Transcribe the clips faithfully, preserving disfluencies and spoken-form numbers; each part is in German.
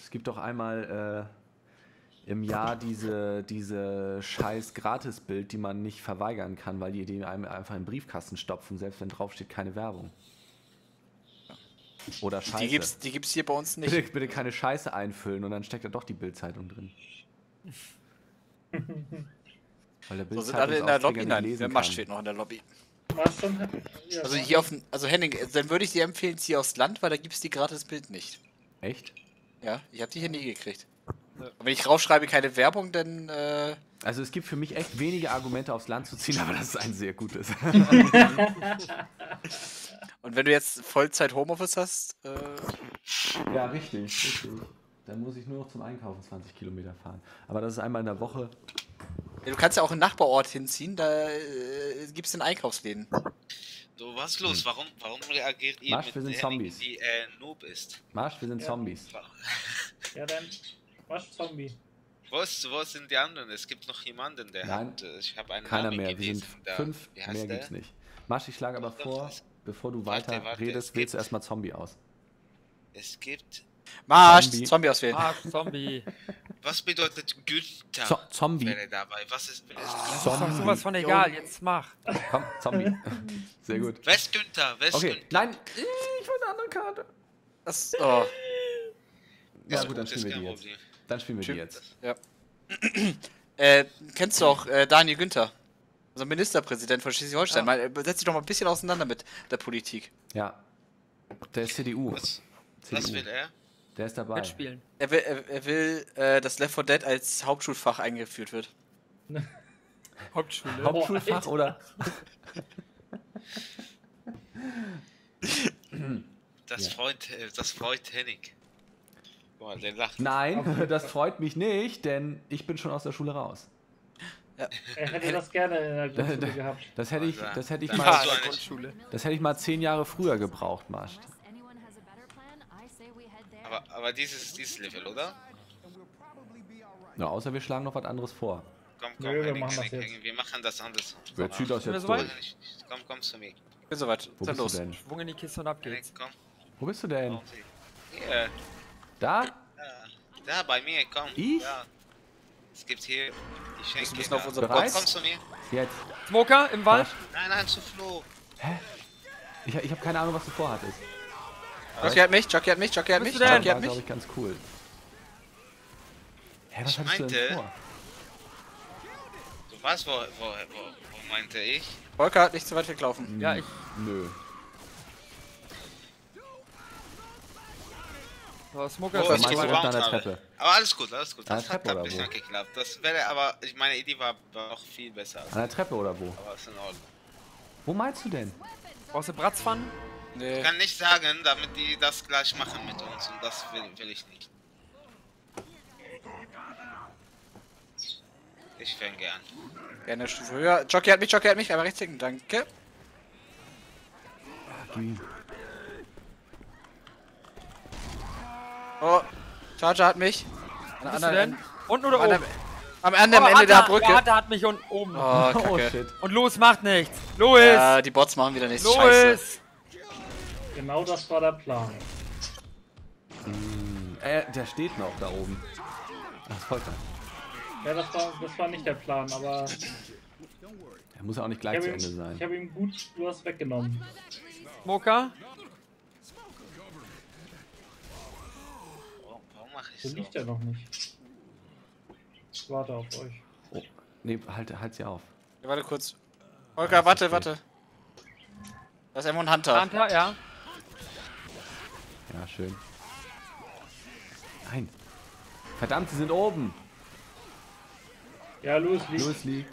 Es gibt doch einmal äh, im Jahr diese, diese scheiß Gratisbild, die man nicht verweigern kann, weil die, die einem einfach in den Briefkasten stopfen, selbst wenn draufsteht keine Werbung. Oder Scheiße. Die gibt's, die gibt's hier bei uns nicht. Bitte, bitte keine Scheiße einfüllen und dann steckt da doch die Bildzeitung drin. Weil der So sind alle in der Lobby. Nein, der Masch kann. steht noch in der Lobby. Ja, Also hier auf, also Henning, dann würde ich dir empfehlen, zieh aufs Land, weil da gibt's die gratis Bild nicht. Echt? Ja, ich habe die hier nie gekriegt. Und wenn ich rausschreibe keine Werbung, dann äh, Also es gibt für mich echt wenige Argumente aufs Land zu ziehen, aber das ist ein sehr gutes. und wenn du jetzt Vollzeit Homeoffice hast, äh, Ja, richtig, richtig. Dann muss ich nur noch zum Einkaufen zwanzig Kilometer fahren. Aber das ist einmal in der Woche. ja, du kannst ja auch einen Nachbarort hinziehen, da äh, gibt's den Einkaufsläden. So, was ist los? Warum, warum reagiert ihr Marsch, mit wir sind Henning, Zombies. die äh, Noob ist? Marsch, wir sind Ja. Zombies. Ja, dann Wasch Zombie. Wo, ist, wo sind die anderen? Es gibt noch jemanden, der Nein, hat... äh, Ich habe einen Keiner Namen mehr, wir gelesen. sind da, fünf, wie heißt mehr der? gibt's nicht. Marsch, ich schlage aber Doch, vor, das- bevor du Warte, weiter warte, redest, es wählst du gibt- erstmal Zombie aus. Es gibt... Marsch, Zombie. Zombie, auswählen. Ah, Zombie. Was bedeutet Günther? Zo Zombie. Wäre dabei. Was ist... Wer ist, Das ist doch Zombie. sowas von egal, jetzt mach. Komm, Zombie. Sehr gut. wer ist Günther? Wer ist Okay, Günther? nein, ich will eine andere Karte. Das, oh, Ja Ist gut, dann ist spielen wir kein die jetzt. Problem. Dann spielen wir die Tschüss. jetzt. ja. äh, kennst du auch äh, Daniel Günther? Unser Ministerpräsident von Schleswig-Holstein. Ja. Mal, äh, setz dich doch mal ein bisschen auseinander mit der Politik. Ja. Der ist C D U. Was, C D U. was will er? Der ist dabei. Mitspielen. Er will, er, er will äh, dass Left four Dead als Hauptschulfach eingeführt wird. Hauptschule. Hauptschulfach Boah, oder? Das, Ja. freut, äh, das freut Henning. Guck mal, der lacht. Nein, das freut mich nicht, denn ich bin schon aus der Schule raus. Er hätte das gerne in der Grundschule gehabt. Das hätte ich, Ja. das hätte ich Ja. mal, Hast du Ah, eine- Grundschule. das hätte ich mal zehn Jahre früher gebraucht, Marsch. Aber, aber dieses, dieses Level, oder? Ja, außer wir schlagen noch was anderes vor. Komm, komm, Nö, wir Henning, machen das Henning, jetzt. Henning, wir machen das anders. Wer zieht das wir jetzt so durch? weit? Nein, nicht- nicht. Komm, komm zu mir. Ich bin soweit. Wo Dann bist los. du denn? Schwung in die Kiste und ab Henning, geht's. komm. Wo bist du denn? Komm, sie. Hier, Da? da, da bei mir, komm. Ich? Da. Es gibt hier die Wir Schenke. müssen auf da. unsere Bereit? Komm, komm zu mir. Jetzt. Smoker im Wald. Nein, nein, zu Flo. Ich, ich habe keine Ahnung, was du vorhattest. Jockey hat mich, Jockey hat mich, Jockey hat Wo mich, bist du denn? Jockey war, hat glaube mich. ich, ganz cool. Hä, was Ich hattest du denn meinte- vor? Du weißt, wo, wo, wo, wo meinte ich? Volker hat nicht zu weit weglaufen. Ja, ich. Nö. Oh, Smoker Wo ist ich zu die weit gebaut an der habe. Treppe. Aber alles gut, alles gut. An Das der hat Treppe ein oder bisschen wo? geklappt. Das wäre aber, ich meine Idee war noch viel besser. An der Treppe oder wo? Aber ist in Ordnung. Wo meinst du denn? Brauchst du Bratzpfannen? Nee. Ich kann nicht sagen, damit die das gleich machen mit uns und das will, will ich nicht. Ich fände gern. Gerne eine Stufe höher. Jockey hat mich, Jockey hat mich, aber rechts hinten, danke. Die- Oh, Charger hat mich. An der Wo bist du anderen denn? Ende- Unten oder Am oben? anderen, am anderen Oh, Ende der Atta- Brücke. Ja, Atta hat mich und oben. Oh, Oh kacke. shit. Und Louis macht nichts. Louis! Ja, die Bots machen wieder nichts. Scheiße. Louis! Genau das war der Plan. Äh, der steht noch da oben. Ach, Volker. Ja, das war, das war nicht der Plan, aber Der muss ja auch nicht ich gleich habe zu ihm, Ende ich sein. hab ihm gut was weggenommen. Smoker? Warum, warum mache ich So so? liegt er noch nicht. Ich warte auf euch. Oh, nee, halt, halt sie auf. Ja, warte kurz. Volker, warte, okay. warte. Da ist irgendwo ein Hunter. Hunter, ja. Ja, schön. Nein. Verdammt, sie sind oben. Ja, Louis liegt. Louis liegt.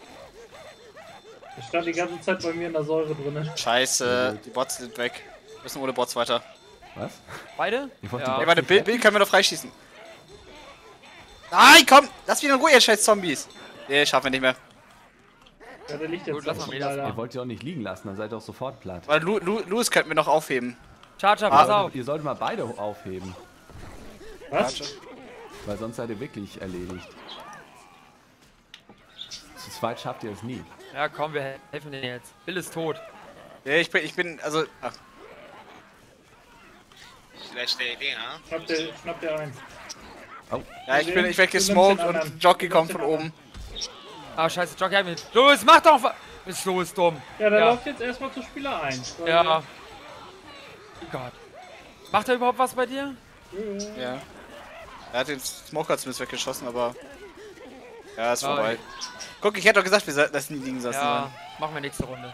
Er stand die ganze Zeit bei mir in der Säure drin. Scheiße, die Bots sind weg. Wir müssen ohne Bots weiter. Was? Beide? Ich wollte Ja. die Ey, warte, Bild, Bild können wir noch freischießen. Nein, komm! Lass mich in Ruhe, ihr scheiß Zombies. Nee, schaffen wir nicht mehr. Ja, der liegt jetzt Gut, lass auch mal schon wieder leider. Ihr wollt sie auch nicht liegen lassen, dann seid ihr auch sofort platt. Weil Lu Lu Louis könnten wir noch aufheben. Charger, pass Aber auf. ihr solltet mal beide aufheben, Was? weil sonst seid ihr wirklich erledigt. Zu zweit schafft ihr es nie. Ja, komm, wir helfen denen jetzt. Bill ist tot. Nee, ich bin, ich bin, also. Ach, Ich Schlechte Idee, ha? Schnapp dir, schnapp dir ein. Oh, Ja, ich bin, ich werd Du nimmst gesmoked den und anderen. ein Jockey Du kommt nimmst von den oben. Ah, scheiße, Jockey hat mich. Louis, mach doch was! Ist Louis dumm. Ja, der Ja. läuft jetzt erstmal zu Spieler ein. weil- Ja. Gott. Macht er überhaupt was bei dir? Ja. Er hat den Smoker zumindest weggeschossen, aber. Ja, ist Ah, vorbei. Guck, ich hätte doch gesagt, wir sollten das nie liegen lassen. Ja, machen wir nächste Runde.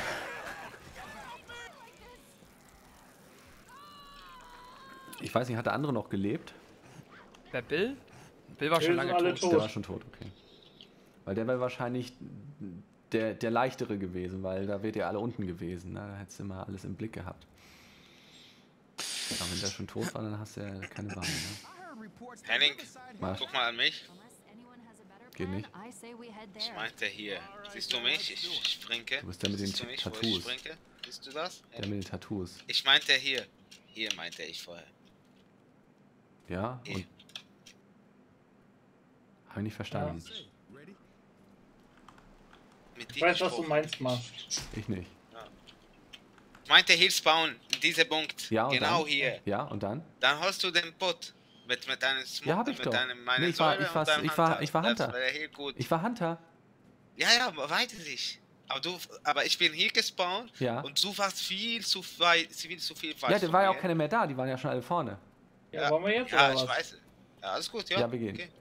ich weiß nicht, hat der andere noch gelebt? Wer Bill? Bill war Wir schon sind lange alle tot. tot. Der war schon tot, okay. Weil der wäre wahrscheinlich der, der leichtere gewesen, weil da wärt ihr alle unten gewesen. Ne? Da hättest du immer alles im Blick gehabt. Aber wenn der schon tot war, dann hast du ja keine Wahl. Ne? Henning, Was? guck mal an mich. Geht nicht. Ich meinte hier. Siehst du mich? Ich, ich springe. Du bist der mit den Siehst du mich, wo ich Tattoos. springe? Siehst du das? Der mit den Tattoos. Ich meinte hier. Hier meinte ich vorher. Ja, Hier. und... Hab ich nicht verstanden. Mit Ich weiß, was du meinst, Marsch. Ich nicht. Ich meinte hier spawnen, in diesem Punkt. Ja, und genau dann? hier. Ja, und dann? Dann holst du den Bot. Mit, mit deinem Smoke, Ja, hab ich mit doch. deinem meine Nee, ich war- Säure ich war- und deinem ich war- Hunter. ich war Hunter. Das wäre hier gut. Ich war Hunter. Ja, ja, weiß ich. Aber du, aber ich bin hier gespawnt Ja. und du warst viel zu weit, viel zu viel weit Ja, da von war ja mir. auch keine mehr da. Die waren ja schon alle vorne. Ja, wollen wir jetzt Ja, oder ich was? weiß. Ja, alles gut, ja. Ja, wir gehen. Okay.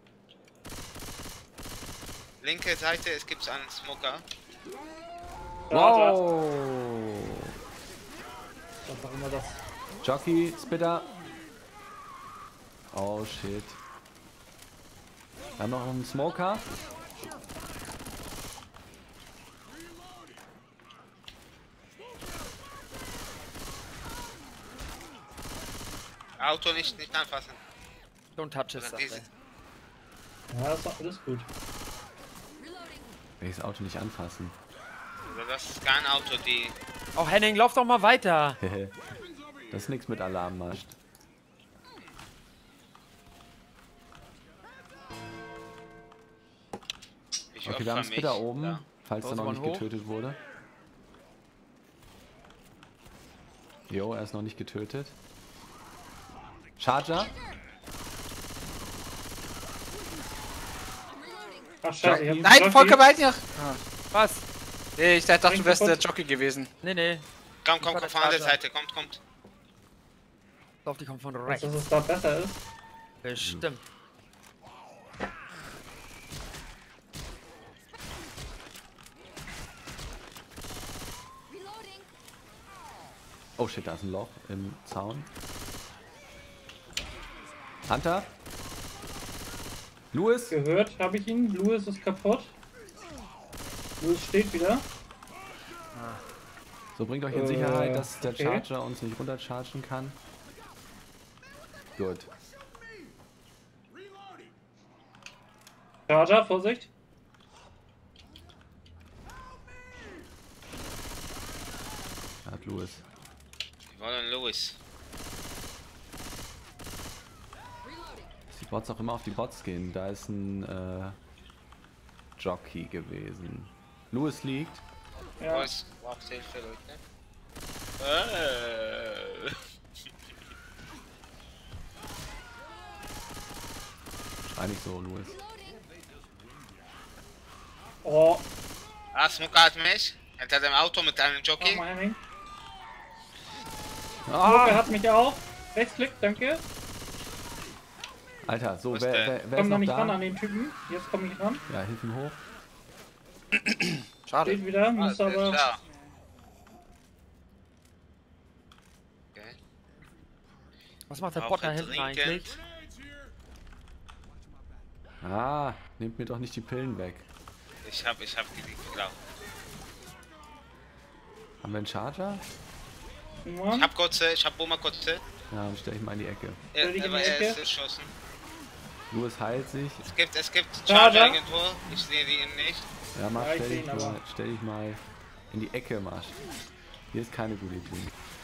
Linke Seite, es gibt einen Smoker. Charger. Wow! Was auch immer das. Jockey, Spitter. Oh shit. Wir haben noch einen Smoker. Auto nicht, nicht anfassen. Don't touch it, Oder sagt diese- er. Ja, ist doch alles gut. Will ich das Auto nicht anfassen. Also das ist kein Auto, die. Oh, Henning, lauf doch mal weiter. Das ist nichts mit Alarmmarsch. Ich Okay, wir haben opfer mich. Spitter oben, Ja. falls er Raus, noch Mann, nicht hoch. getötet wurde. Jo, er ist noch nicht getötet. Charger. Ach scheiße, ich hab Nein, Jockey. Volker weit noch! Was? Nee, ich dachte, du Bring wärst der kaputt. Jockey gewesen. Nee, nee. Komm, komm, war komm, der von der Charger. Seite, kommt, kommt. Lauf, die kommt von Dass rechts. es da besser ist. Bestimmt. Oh shit, da ist ein Loch im Zaun. Hunter. Louis. Gehört habe ich ihn. Louis ist kaputt. Louis steht wieder. So, bringt euch in Äh, Sicherheit, dass der okay. Charger uns nicht runterchargen kann. Gut. Charger, Vorsicht. Da hat Louis. Wir wollen Louis. Dass die Bots auch immer auf die Bots gehen. Da ist ein äh, Jockey gewesen. Louis liegt. Ja. Louis, braucht Hilfe, Leute. Äh. Schrei nicht so, Louis. Oh, Ah, Smoker hat mich. Hinter dem Auto mit einem Jockey. nochmal Henning. Ah! Smoker hat mich auch. Rechtsklick, danke. Alter, so, Wo ist wer, der? wer, wer Komm ist noch noch nicht ran da? an den Typen. Jetzt komme ich ran. Ja, hilf ihm hoch. Schade. Steht wieder, Ah, muss der ist aber. da. Okay. Was macht der Brauche Bot da hinten trinken. eigentlich? Ah, nehmt mir doch nicht die Pillen weg. Ich hab, ich hab die geklaut. Haben wir einen Charger? Ich Mann. hab kurze, ich hab Boomer kurze. Ja, dann stell ich mal in die Ecke. Er, Stell dich in aber die er ist Ecke. erschossen. Louis heilt sich. Es gibt, es gibt Charger. Charger irgendwo. Ich sehe ihn nicht. Ja, Marsch, Ja, ich stell, seh dich ihn mal, aber. stell dich mal in die Ecke, Marsch. Hier ist keine gute Idee.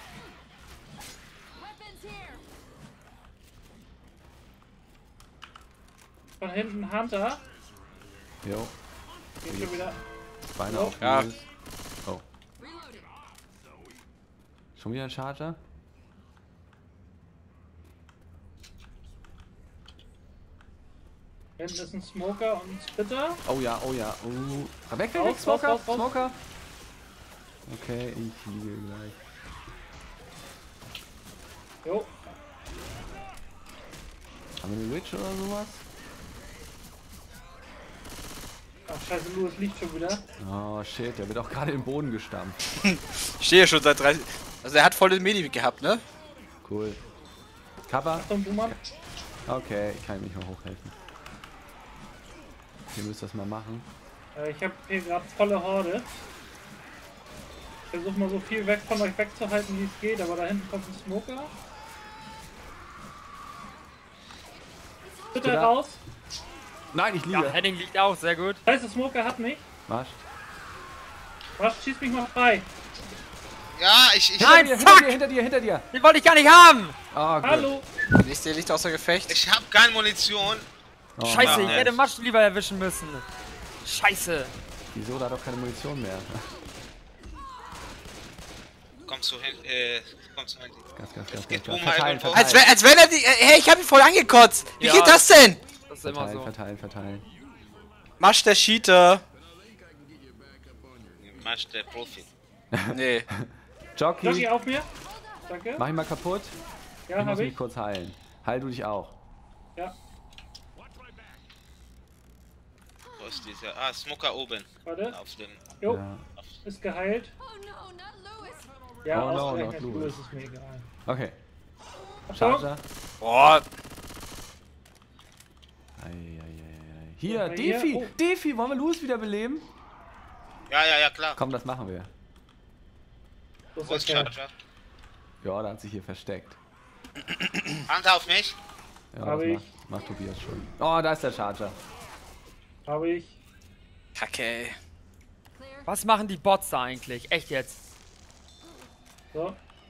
Von hinten Hunter. Jo, Geht schon wieder. Beine Jo. auf Ja. Louis. Oh. Schon wieder ein Charger? Hinten ist ein Smoker und ein Splitter. Oh ja, oh ja. Oh. Weg, weg, weg, Raus, Smoker, raus, raus, raus. Smoker. Okay, ich liege gleich. Jo. Haben wir eine Witch oder sowas? Ach scheiße, Louis liegt schon wieder. Oh shit, der wird auch gerade im Boden gestampft. Ich stehe schon seit dreißig. Also er hat voll den Medi gehabt, ne? Cool. Cover? Achtung, Boomer. Okay, ich kann nicht mehr hochhelfen. Ihr müsst das mal machen. Äh, ich habe hier gerade volle Horde. Ich versuche mal so viel weg von euch wegzuhalten, wie es geht, aber da hinten kommt ein Smoker. Bitte da? raus. Nein, ich Ja, liege. Henning liegt auch, sehr gut. Scheiße, Smoker hat mich. Was? Was? Schieß mich mal frei. Ja, ich, ich, Nein, Hinter dir, fuck! hinter dir, hinter dir. Den wollte ich gar nicht haben! Oh, gut. Hallo. Nächste liegt außer Gefecht. ich hab keine Munition. Oh, Scheiße, Mann. ich hätte Matsch lieber erwischen müssen. Scheiße. Wieso? Da hat doch keine Munition mehr. Komm zu hin, äh, komm zu hin. Gas, gas, gas, geht gas, gas. um Verteilen, halb und Als verteilen, wenn, als wenn er die. Hey, ich hab ihn voll angekotzt. Wie Ja. geht das denn? Das ist immer verteilen, so. verteilen, verteilen. Masch der Cheater. Match der Profi. Nee. Jockey Jockey, auf mir. Danke. mach ihn mal kaputt. Ja, Ich muss habe mich ich. kurz heilen. Heil du dich auch. Ja, Wo ist dieser? Ah, Smoker oben. warte. Auf dem. Jo, Ja. ist geheilt. Oh no, not Lewis. Ja, Oh no, ausgerechnet. not Louis Louis. ist mir egal. Okay. Achtung. Charger. Boah. Ei, ei, ei, ei. Hier, Mal hier. Defi. Oh. Defi, wollen wir Louis wiederbeleben? Ja, ja, ja, klar. Komm, das machen wir. So ist Wo ist der. Charger? Ja, da hat sich hier versteckt. Hand auf mich. Ja, Hab das ich. macht, macht Tobias schon. Oh, da ist der Charger. Habe ich. Kacke, ey. Clear. Was machen die Bots da eigentlich? Echt jetzt? So.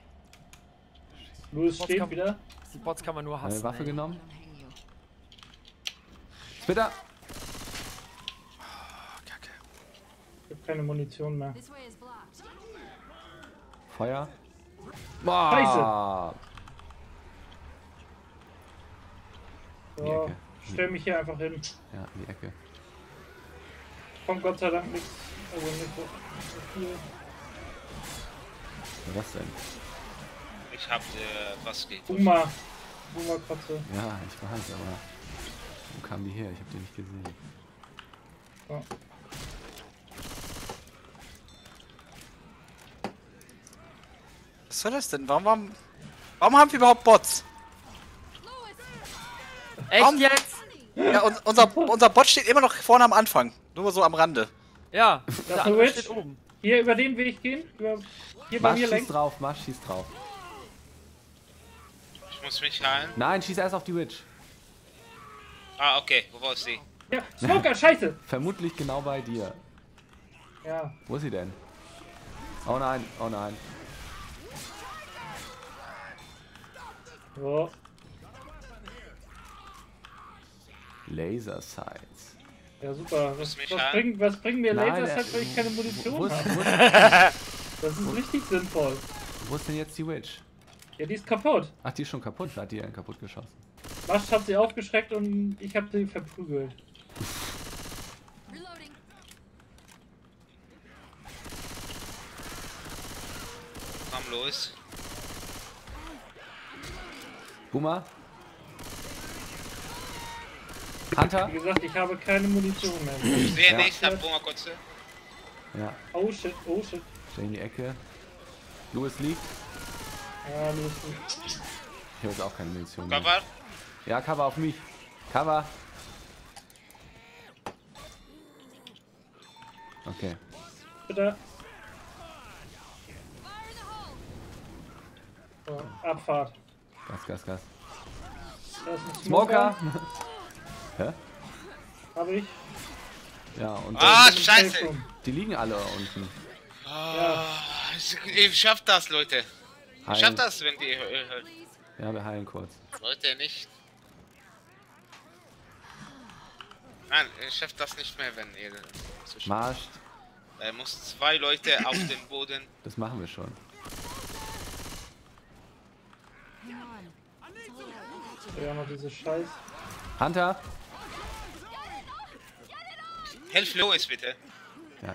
Louis Bots steht kann- wieder. Die Bots kann man nur Eine hassen. Waffe ey. genommen. Don't hang you. Splitter. Kacke. Ich habe keine Munition mehr. This way is blocked. Feuer. Boah. Die So, Ecke. stell mich hier einfach hin. Ja, in die Ecke. Kommt Gott sei Dank nichts. Also nicht so, so viel. Was denn? Ich hab äh, was geht. Boomer. Boomer Kotze. Ja, ich weiß, aber wo kam die her? Ich habe die nicht gesehen. So. Was soll das denn? Warum, warum, warum haben wir überhaupt Bots? Echt Warum- jetzt? Ja, un, unser, unser Bot steht immer noch vorne am Anfang. Nur so am Rande. Ja, ist der eine andere Witch. steht oben. Hier über den Weg gehen. Über, hier bei Marsch mir schießt längs. drauf, Marsch schießt drauf. Ich muss mich heilen. Nein, schieß erst auf die Witch. Ah, okay. Wo ist sie? Ja, Smoker, scheiße. Vermutlich genau bei dir. Ja, Wo ist sie denn? Oh nein, oh nein. so. Laser Sights. Ja, super. Was, mich was, heilen? bringt, was bringen mir Nein, Laser, äh, weil ich keine Wo, Munition wo, ist, habe? wo, ist, Das ist richtig sinnvoll. wo ist denn jetzt die Witch? Ja, die ist kaputt. Ach, die ist schon kaputt. Da hat die einen kaputt geschossen. Masch hat sie aufgeschreckt und ich habe sie verprügelt. Reloading. Komm los. Boomer. Hunter. Wie gesagt, ich habe keine Munition mehr. Ich sehe Ja. nichts, hab Boomer kurze. Ja, Oh shit, oh shit. stell in die Ecke. Louis liegt. Ja, los. Ich habe jetzt auch keine Munition mehr. Cover. Ja, Cover auf mich. Cover. Okay. Bitte. Fire in the hole. So, Abfahrt. Gas, Gas, Gas. Da ist ein Smoker. Smoker. Hä? Habe ich. Ja, und Ah, Im scheiße. Safe Room. die liegen alle unten. Ja, Ich, ich schaff das, Leute. Ich schaff Heilen. das, wenn die äh, hört. Ja, wir heilen kurz. Leute, nicht. Nein, ich schaff das nicht mehr, wenn ihr so sch- Marsch. Er muss zwei Leute auf den Boden. Das machen wir schon. Come on. It's all right. I got you. ja, noch diese Scheiß. Hunter. Helf Lois bitte. Ja.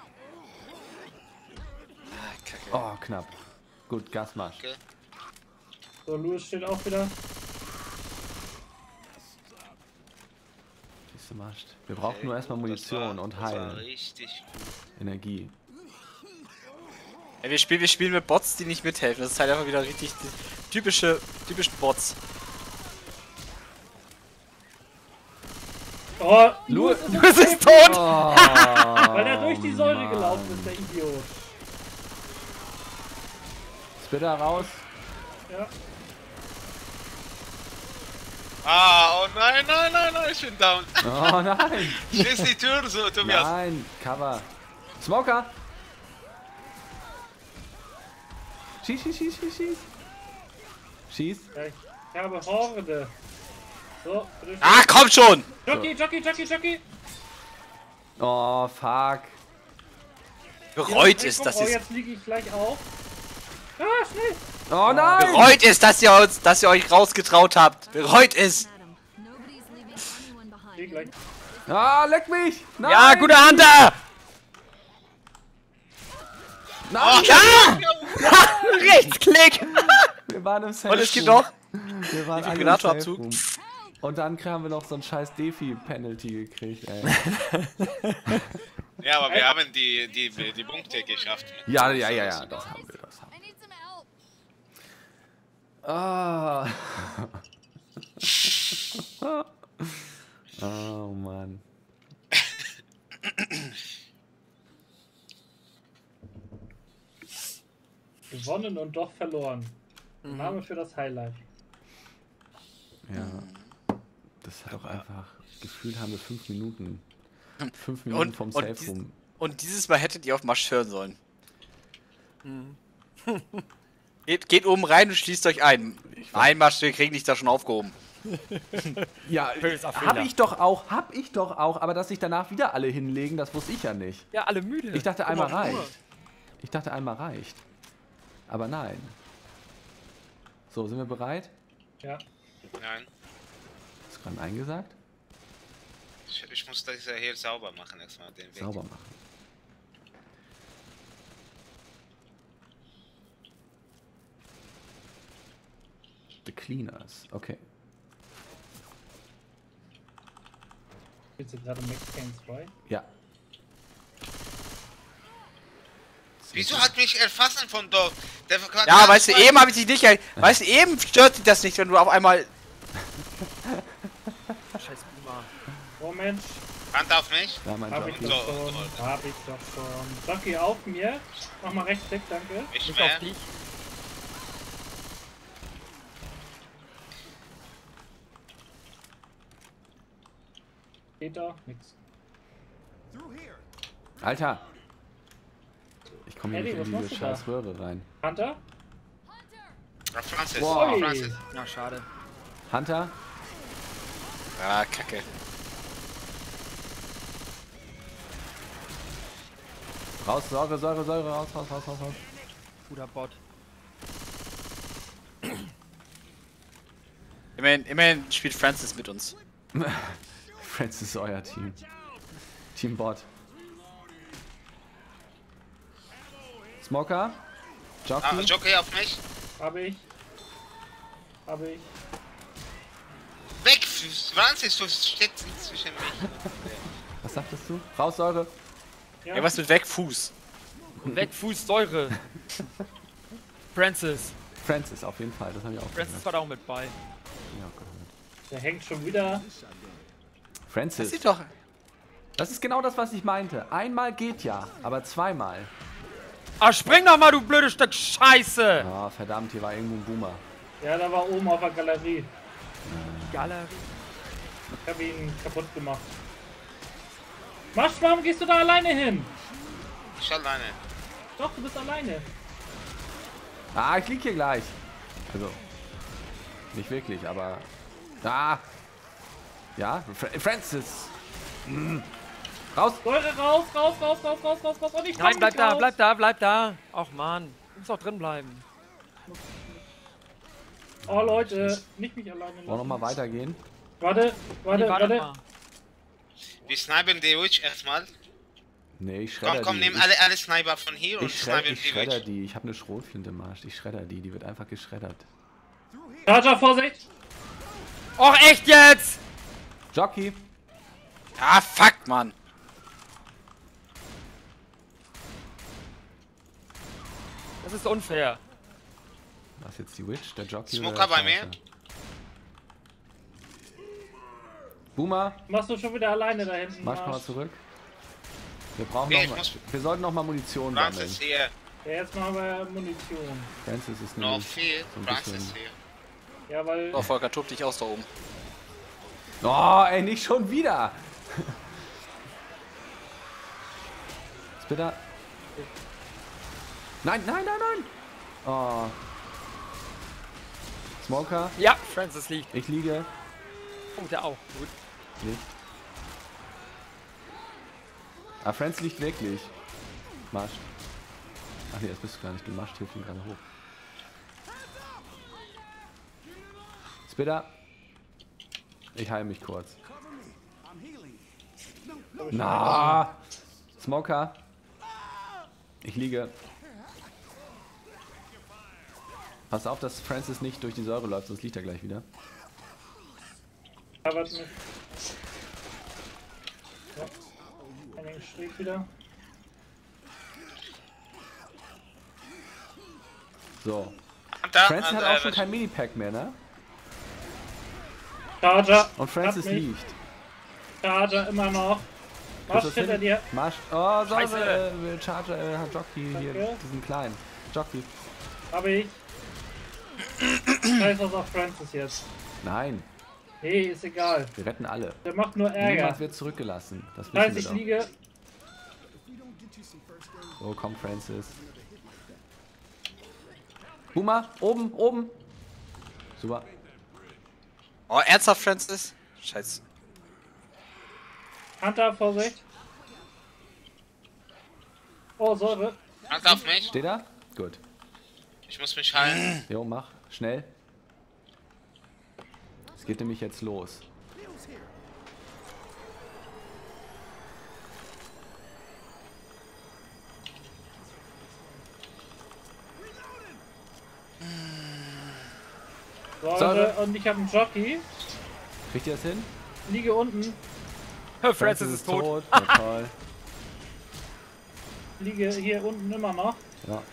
Ah, Kacke. Oh, knapp. Gut, Gasmarsch. Okay. So, Louis steht auch wieder. Siehst du, Mascht. Wir brauchen nur erstmal Munition das war, und das war Heilen. richtig gut. Energie. Ja, wir, spielen, wir spielen mit Bots, die nicht mithelfen. Das ist halt einfach wieder richtig die typische, typischen Bots. Oh, Louis, Louis ist, ist tot! Oh, weil er durch die Säure gelaufen ist, der Idiot. Spitter raus. Ja. Ah, oh nein, nein, nein, nein, ich bin down. Oh nein. Schließ die Tür so, Tobias. Nein, Cover. Smoker. Schieß, schieß, schieß, schieß, schieß. Schieß. Ja, ich habe Horde. So, bitte schön. Ah, komm schon! Jockey, Jockey, Jockey, Jockey. Oh, fuck. Bereut Ja, ist, guck, dass oh, ihr jetzt liege ich gleich auf. Ah, schnell. Oh nein. bereut ist, dass ihr uns, dass ihr euch rausgetraut habt. Bereut ist. Madam, nobody's leaving anyone Geh behind. gleich. Ah, leck mich. Nein. Ja, guter Hunter! Nein. Ja! Rechtsklick! Wir waren im Safe Und es geht Room. noch. Wir waren alle im Defibrillatorabzug. Safe Room. Und dann haben wir noch so ein scheiß Defi-Penalty gekriegt, ey. Ja, aber wir haben die, die, die Punkte geschafft. Ja, ja, ja, ja, das haben wir, das haben I need some help. wir. Ah. Oh, Mann. Gewonnen und doch verloren. Name für das Highlight. Ja. Das hat auch einfach... Gefühlt haben wir fünf Minuten. Fünf Minuten Und, vom und, Safe dies, Room. und dieses Mal hättet ihr auf Marsch hören sollen. geht, geht oben rein und schließt euch ein. Nein, Marsch, wir kriegen dich da schon aufgehoben. Ja, Böser hab Fehler. ich doch auch, hab ich doch auch, aber dass sich danach wieder alle hinlegen, das wusste ich ja nicht. Ja, alle müde. Ich dachte, Guck einmal mal auf die Uhr. reicht. Ich dachte, einmal reicht. Aber nein. So, sind wir bereit? Ja. Nein, Hast du gerade eingesagt? ich, ich muss das hier sauber machen erstmal, den Weg. Sauber machen. The Cleaners, okay. Spielst du gerade Max Payne zwei? Ja. Wieso hat mich erfassen von dort? Der Ja, weißt du, eben habe ich dich nicht. Weißt du, eben stört dich das nicht, wenn du auf einmal. Scheiß Boomer. Oh Mensch, Hand auf mich. Da mein hab ich Jockey. doch So, schon. so. Hab ich doch schon. Jockey auf mir. Mach mal Rechtsklick, danke. Nicht Nicht mehr. auf dich. Geht da? Nix. Alter! Ich komme hier Eddie, nicht in was diese machst du da? scheiß Röhre rein. Hunter? Ah, Francis. Wow. Francis. Na, schade. Hunter? Ah, Kacke. Raus, Säure, Säure, Säure, raus, raus, raus, raus, raus. Guter Bot. Immerhin, immerhin spielt Francis mit uns. Francis ist euer Team. Team Bot. Smoker? Jockey? Ah, Jockey auf mich. Hab ich. Hab ich. Weg, Francis, du steckst zwischen mich. Was sagtest du? Raus, Säure. Ja. Ey, was mit weg, Fuß? Weg, Fuß, Säure. Francis. Francis, auf jeden Fall, das habe ich auch Francis gehört. war da auch mit bei. Ja, auch gehört. Der hängt schon wieder. Das Francis, sieht doch. das ist genau das, was ich meinte. Einmal geht ja, aber zweimal. Ah, spring doch mal, du blödes Stück Scheiße! Ah, verdammt, hier war irgendwo ein Boomer. Ja, da war oben auf der Galerie. Galerie. Ich habe ihn kaputt gemacht. Masch, warum gehst du da alleine hin? Ich alleine. Doch, du bist alleine. Ah, ich lieg hier gleich. Also, nicht wirklich, aber... Ah! Ja, Fra Francis! Hm. Raus! Säure raus, raus, raus, raus, raus, raus, raus. Und ich komm Nein, bleib nicht da, raus. bleib da, bleib da. Och man, du musst auch drin bleiben. Oh Leute, nicht mich alleine Wollen wir lassen. noch mal weitergehen? Warte, warte, Nee, warte. mal. Wir snipen die Witch erstmal. Nee, ich schredder Komm, komm, die. nehmen alle, alle Sniper von hier und Ich, ich, schred, snipen ich die schredder Witch. die. Ich habe eine Schrotflinte im Arsch. Ich schredder die. Die wird einfach geschreddert. Charger, Vorsicht! Och, echt jetzt? Jockey! Ah, fuck, Mann. Das ist unfair. Was ist jetzt die Witch? Der Jockey? Smoker oder der bei mir. Charger? Boomer, Machst du schon wieder alleine da hinten? marsch mal Arsch. zurück. Wir brauchen Nee, noch ich mal, muss- wir sollten noch mal Munition Franz sammeln. ist hier. Ja, jetzt machen wir Munition. Francis ist Noch nämlich viel. so ein Franz bisschen... ist hier. Ja, weil... So, Volker, tob dich aus da oben. Oh, ey, nicht schon wieder! Splitter. Nein, nein, nein, nein! Oh. Smoker, Ja, Francis liegt. ich liege. Oh, der auch. Gut. Licht. Ah, Franz liegt wirklich. Marsch. Ach nee, das bist du gar nicht. Du marschst hier gerade hoch. Spitter. Ich heile mich kurz. Na. Smoker. Ich liege. Pass auf, dass Francis nicht durch die Säure läuft, sonst liegt er gleich wieder. Aber nicht. Ja. Henning schräg wieder. So. Und da, Francis und, hat äh, auch schon kein Minipack mehr, ne? Charger. Und Francis Hat mich. liegt. Charger immer noch. Kriegst Marsch du's hinter hin? dir. Marsch. Oh, so, Scheiße. äh, Charger, äh, hat Jockey hier, Danke. diesen kleinen. Jockey. Hab ich. Scheiß was auf Francis jetzt. Nein, Nee, ist egal. wir retten alle. Der macht nur Ärger. Niemand wird zurückgelassen. Das wissen Scheiß, wir ich doch. liege. So, komm, Francis. Boomer, oben, oben. Super. Oh, ernsthaft, Francis? Scheiße. Hunter, Vorsicht. Oh, Säure. Hand auf mich. Steht er? Gut. Ich muss mich heilen. Jo, mach. Schnell. Es geht nämlich jetzt los. Säure. Säure. Und ich habe einen Jockey. Kriegt ihr das hin? Liege unten. Francis ist tot. Ja, toll. Liege hier unten immer noch. Ja.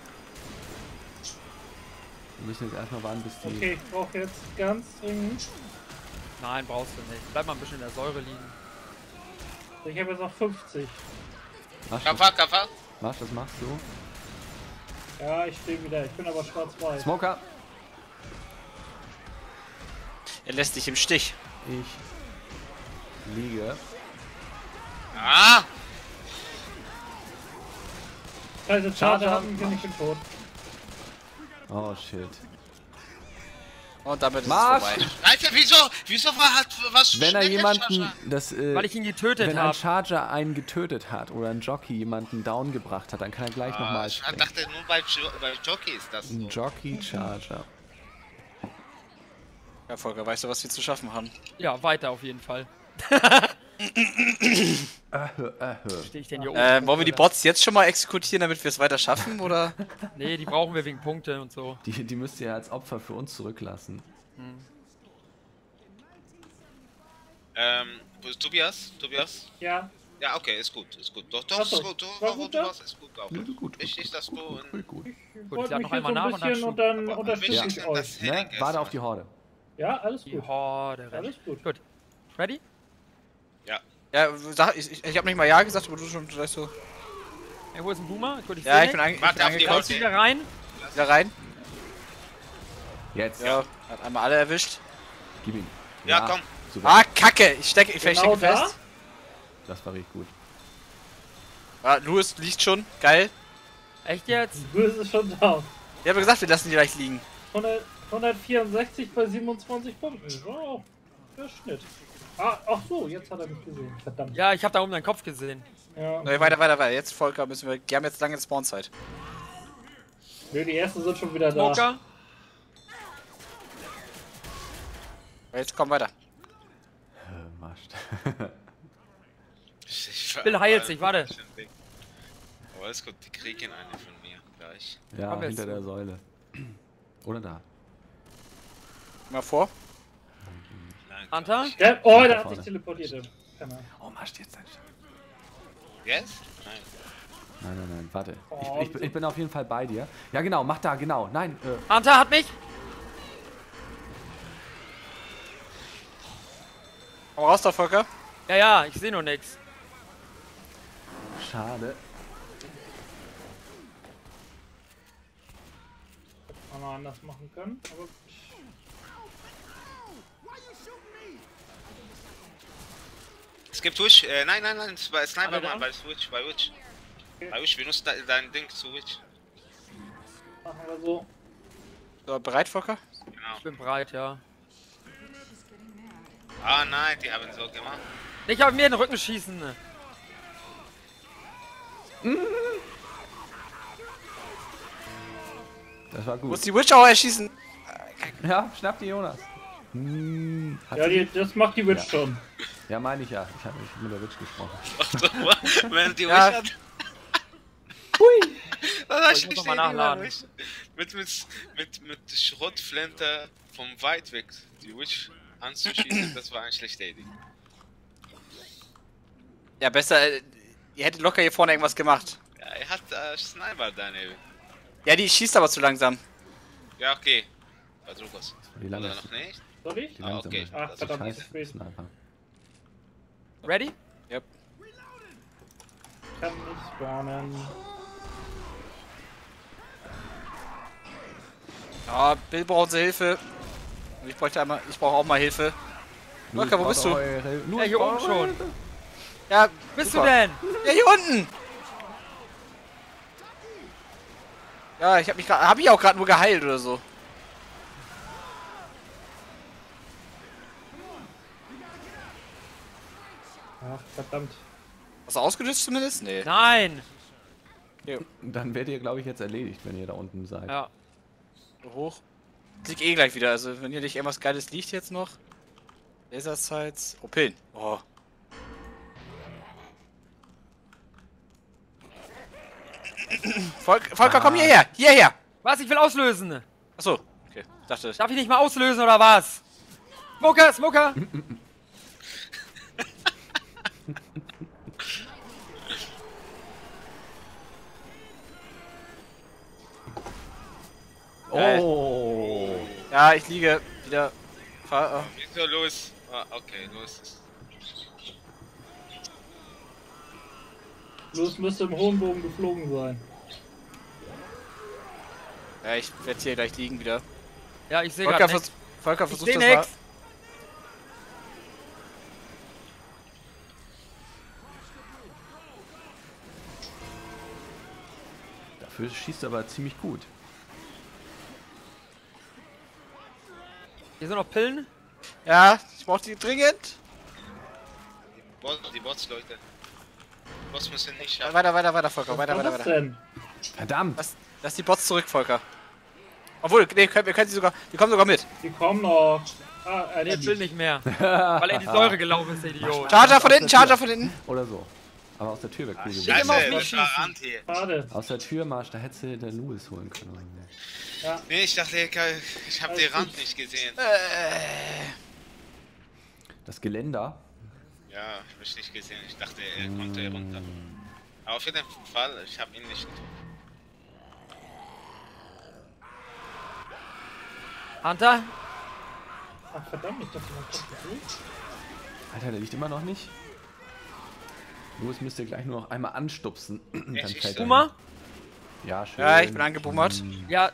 Wir müssen jetzt erstmal warten, bis die... Okay, ich brauche jetzt ganz dringend. Nein, brauchst du nicht. Bleib mal ein bisschen in der Säure liegen. Ich habe jetzt noch fünfzig. Marsch, das, Kappa, Kappa. Marsch, das machst du. Ja, ich stehe wieder. Ich bin aber schwarz-weiß. Smoker. Er lässt dich im Stich. Ich liege. Ah! Scheiße, Charger. Charger hat mich und ich bin tot. Oh, shit. Und damit ist Marsch! es vorbei. Alter, wieso? Wieso war hat was Wenn er schnell jemanden, Charger? das, äh, Weil ich ihn getötet wenn ein habe. Charger einen getötet hat oder ein Jockey jemanden down gebracht hat, dann kann er gleich Ah, nochmal ich springen. dachte nur bei, jo bei Jockey ist das so. Ein Jockey Charger. Ja, Volker, weißt du, was wir zu schaffen haben? Ja, weiter auf jeden Fall. Äh, äh, Stehe ich denn hier oben? Äh, wollen wir die Bots jetzt schon mal exekutieren, damit wir es weiter schaffen, oder? Nee, die brauchen wir wegen Punkte und so. die, die müsst ihr als Opfer für uns zurücklassen. Ähm, wo ist Tobias? Tobias? Ja, Ja, okay, ist gut, ist gut. Doch, doch, Ach ist so. gut. Doch, War wo gut du da? warst, ist gut auch. Ja, gut, gut, Wichtig, gut, dass du... gut, gut, gut. ich ich wollte lad mich noch hier so einmal ein nach und dann bisschen Schub. und dann Aber unterstütze wichtig ich sind, euch. dass Ne? Henning Warte erstmal- auf die Horde. Ja, alles Die gut. Horde rennt. Alles gut. Gut. Ready? Ja. Ja, sag, ich, ich, ich habe nicht mal Ja gesagt, aber du schon sagst so. Ey, wo ist ein Boomer? Gut, ich Ja, seh ich bin, nicht. ange ich Warte bin auf die angekommen. Kommst du wieder rein? Wieder rein. Jetzt. Ja, hat einmal alle erwischt. Gib ihm. Ja, komm. Super. Ah, Kacke! Ich stecke, ich Genau stecke da? fest. Das war richtig gut. Ah, Louis liegt schon. Geil. Echt jetzt? Böse ist schon da. Ich habe gesagt, wir lassen die gleich liegen. hundert, hundertvierundsechzig bei siebenundzwanzig Punkten. Oh, der Schnitt. Ah, ach so, jetzt hat er mich gesehen. Verdammt. Ja, ich habe da oben deinen Kopf gesehen. Ja. Nee, weiter, weiter, weiter. Jetzt, Volker, müssen wir. Die haben jetzt lange Spawnzeit. Nö, die ersten sind schon wieder da. Smoker? Jetzt komm weiter. Äh, Mascht. Bill heilt sich, warte. Aber alles gut, die kriegen eine von mir gleich. Ja, Komm jetzt hinter zu. der Säule. Oder da. Mal vor. Nein, Hunter? Der, oh, der Da hat vorne. sich teleportiert. der Penner. Oh, mach jetzt dein Sch- Yes? Nein. Nein, nein, nein, warte. Oh, Ich, ich, ich bin auf jeden Fall bei dir. Ja, genau, mach da, genau. Nein, äh, Hunter hat mich! Komm raus da, Volker. Ja, ja, ich sehe nur nix. schade. Hätte man noch anders machen können, aber Es gibt Witch. Äh, nein, nein, nein. Es ist bei Alle Sniper da? Mann, bei Switch, bei Witch. Bei Witch, benutzt de dein Ding zu Witch. machen wir so. So, bereit, Volker? Genau. Ich bin bereit, ja. Ah nein, die haben so gemacht. Nicht auf mir in den Rücken schießen. Das war Muss gut. die Witch auch erschießen? Ja, schnapp die Jonas. Hm, hat Ja, sie- die, das macht die Witch Ja. schon. ja, meine ich ja. Ich habe nicht mit der Witch gesprochen. Ach so, wenn die Witch Ja. hat. Hui! Das hast Ich du muss nicht noch mal nachladen. Witch. Mit, mit, mit, mit Schrottflinte vom weit weg die Witch anzuschießen, das war eine schlechte Idee. Ja, besser. äh, Ihr hättet locker hier vorne irgendwas gemacht. Ja, er hat äh, Sniper daneben. Ja, die schießt aber zu langsam. Ja, okay. Badrukos. Die Oder langsam. noch nicht? Soll ich? Die Ah, langsam. okay. Ach, Das ist verdammt, Scheiß zu spät. Sniper. Ready? Yep. Kann nicht spawnen. Ja, Bill braucht unsere Hilfe. Und ich bräuchte einmal. Ich brauche auch mal Hilfe. Volker, wo bist du? Ja, hier oben schon. Ja, Bist super. du denn? Ja, hier unten! Ja, ich hab mich gerade. Hab ich auch gerade nur geheilt oder so. Ach, verdammt. Hast du ausgelöst zumindest? Nee. Nein! Dann werdet ihr, glaube ich, jetzt erledigt, wenn ihr da unten seid. Ja. So hoch. Ich lieg eh gleich wieder. Also, wenn hier nicht irgendwas Geiles liegt jetzt noch. Lasersights. Oh, Pillen. Oh. Volk, Volker, komm hierher! Hierher! Was? Ich will auslösen! Achso, okay. Ich dachte. Darf ich nicht mal auslösen oder was? Smoker, Smoker! Oh! Ja, ich liege wieder. Fahr, Wieso los? Ah, okay, los. Los müsste im hohen Bogen geflogen sein. ja, ich werde hier gleich liegen wieder. Ja, ich sehe Volker, gerade vers nichts. Volker Ich versucht seh das mal. nix. Dafür schießt er aber ziemlich gut. Hier sind noch Pillen. Ja, ich brauche die dringend. Die Bots, die Bots Leute. Die Bots müssen nicht Ja, schaffen. weiter, weiter, weiter, Volker. Was Weiter, war weiter, das weiter. denn? Verdammt! Lass, lass die Bots zurück, Volker. Obwohl, nee, können, wir können sie sogar. Die kommen sogar mit. Die kommen noch. Ah, äh, Nee, die- Pill nicht mehr. Weil er in die Säure gelaufen ist, der Idiot. Charger von hinten, Charger von hinten. Oder so. Aber aus der Tür wäre cool gewesen. immer auf Scheiße, mich das war schießen. Anti. Schade. Aus der Türmarsch, da hättest du den Louis holen können. Nee, ich dachte, ich, ich habe den Rand nicht gesehen. Das Geländer. Ja, habe ich nicht gesehen. Ich dachte, er konnte runter. Aber auf jeden Fall, ich habe ihn nicht getroffen. Hunter? Ach verdammt, ich dachte, man kommt durch. Alter, der liegt immer noch nicht. Louis müsste gleich nur noch einmal anstupsen. Dann Echt? fällt er Boomer? hin. Ja, schön. Ja, ich bin angebummert. Ja,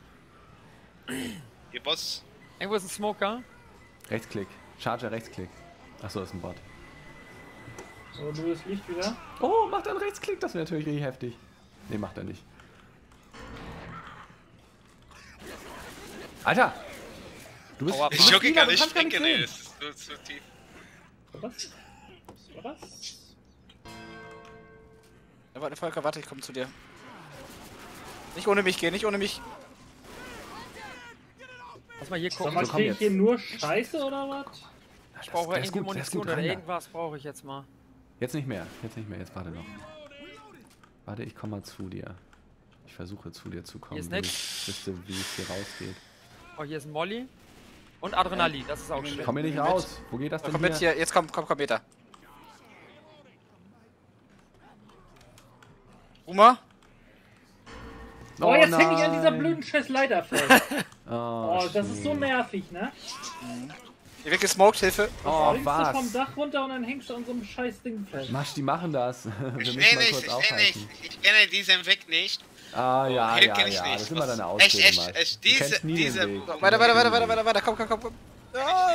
Die Bots, irgendwo ist ein Smoker. Rechtsklick. Charger, Rechtsklick. Achso, das ist ein Bot. So, du das Licht wieder. Oh, macht einen Rechtsklick, das wäre natürlich richtig heftig. Nee, macht er nicht. Alter! Du bist, Aua, du ich bist jucke Spieler, gar du nicht kannst gar nicht springen, nee, sehen. es ist zu, zu tief. Was? Was war das? Ja, warte, Volker, warte, ich komme zu dir. Nicht ohne mich gehen, nicht ohne mich. Lass mal hier Sag gucken. mal, komm krieg ich jetzt. hier nur Scheiße oder was? Ich brauche der ist irgendwie gut, der ist Munition gut, oder rein da. irgendwas brauche ich jetzt mal. Jetzt nicht mehr, jetzt nicht mehr, jetzt warte noch. Warte, ich komme mal zu dir. Ich versuche zu dir zu kommen, Hier ist wenn nix. ich wüsste, wie es hier rausgeht. Oh, hier ist ein Molly. Und Adrenalin, das ist auch schön. Komm hier nicht raus. Wo geht das So, denn komm hier? mit hier, jetzt komm, komm, komm, Peter. Uma? Oh, jetzt hänge ich an dieser nein. blöden scheiß Leiter fest. Oh, Oh, das ist so nervig, ne? Hier weggesmoked, Hilfe. Oh, Springst du vom was? Dach runter und dann hängst du an so einem scheiß Ding fest. Masch, die machen das. Wir Ich müssen will mal nicht, kurz ich will aufhalten. nicht. Ich kenne diesen Weg nicht. Ah, ja, Hier ja, kenn ich ja. nicht. Das ist immer Was- deine echt, Ausrede, echt, Masch. echt, Du diese- kennst nie diese- den Weg. So, weiter, weiter, weiter, weiter, weiter, weiter. Komm, komm, komm, komm. Ja.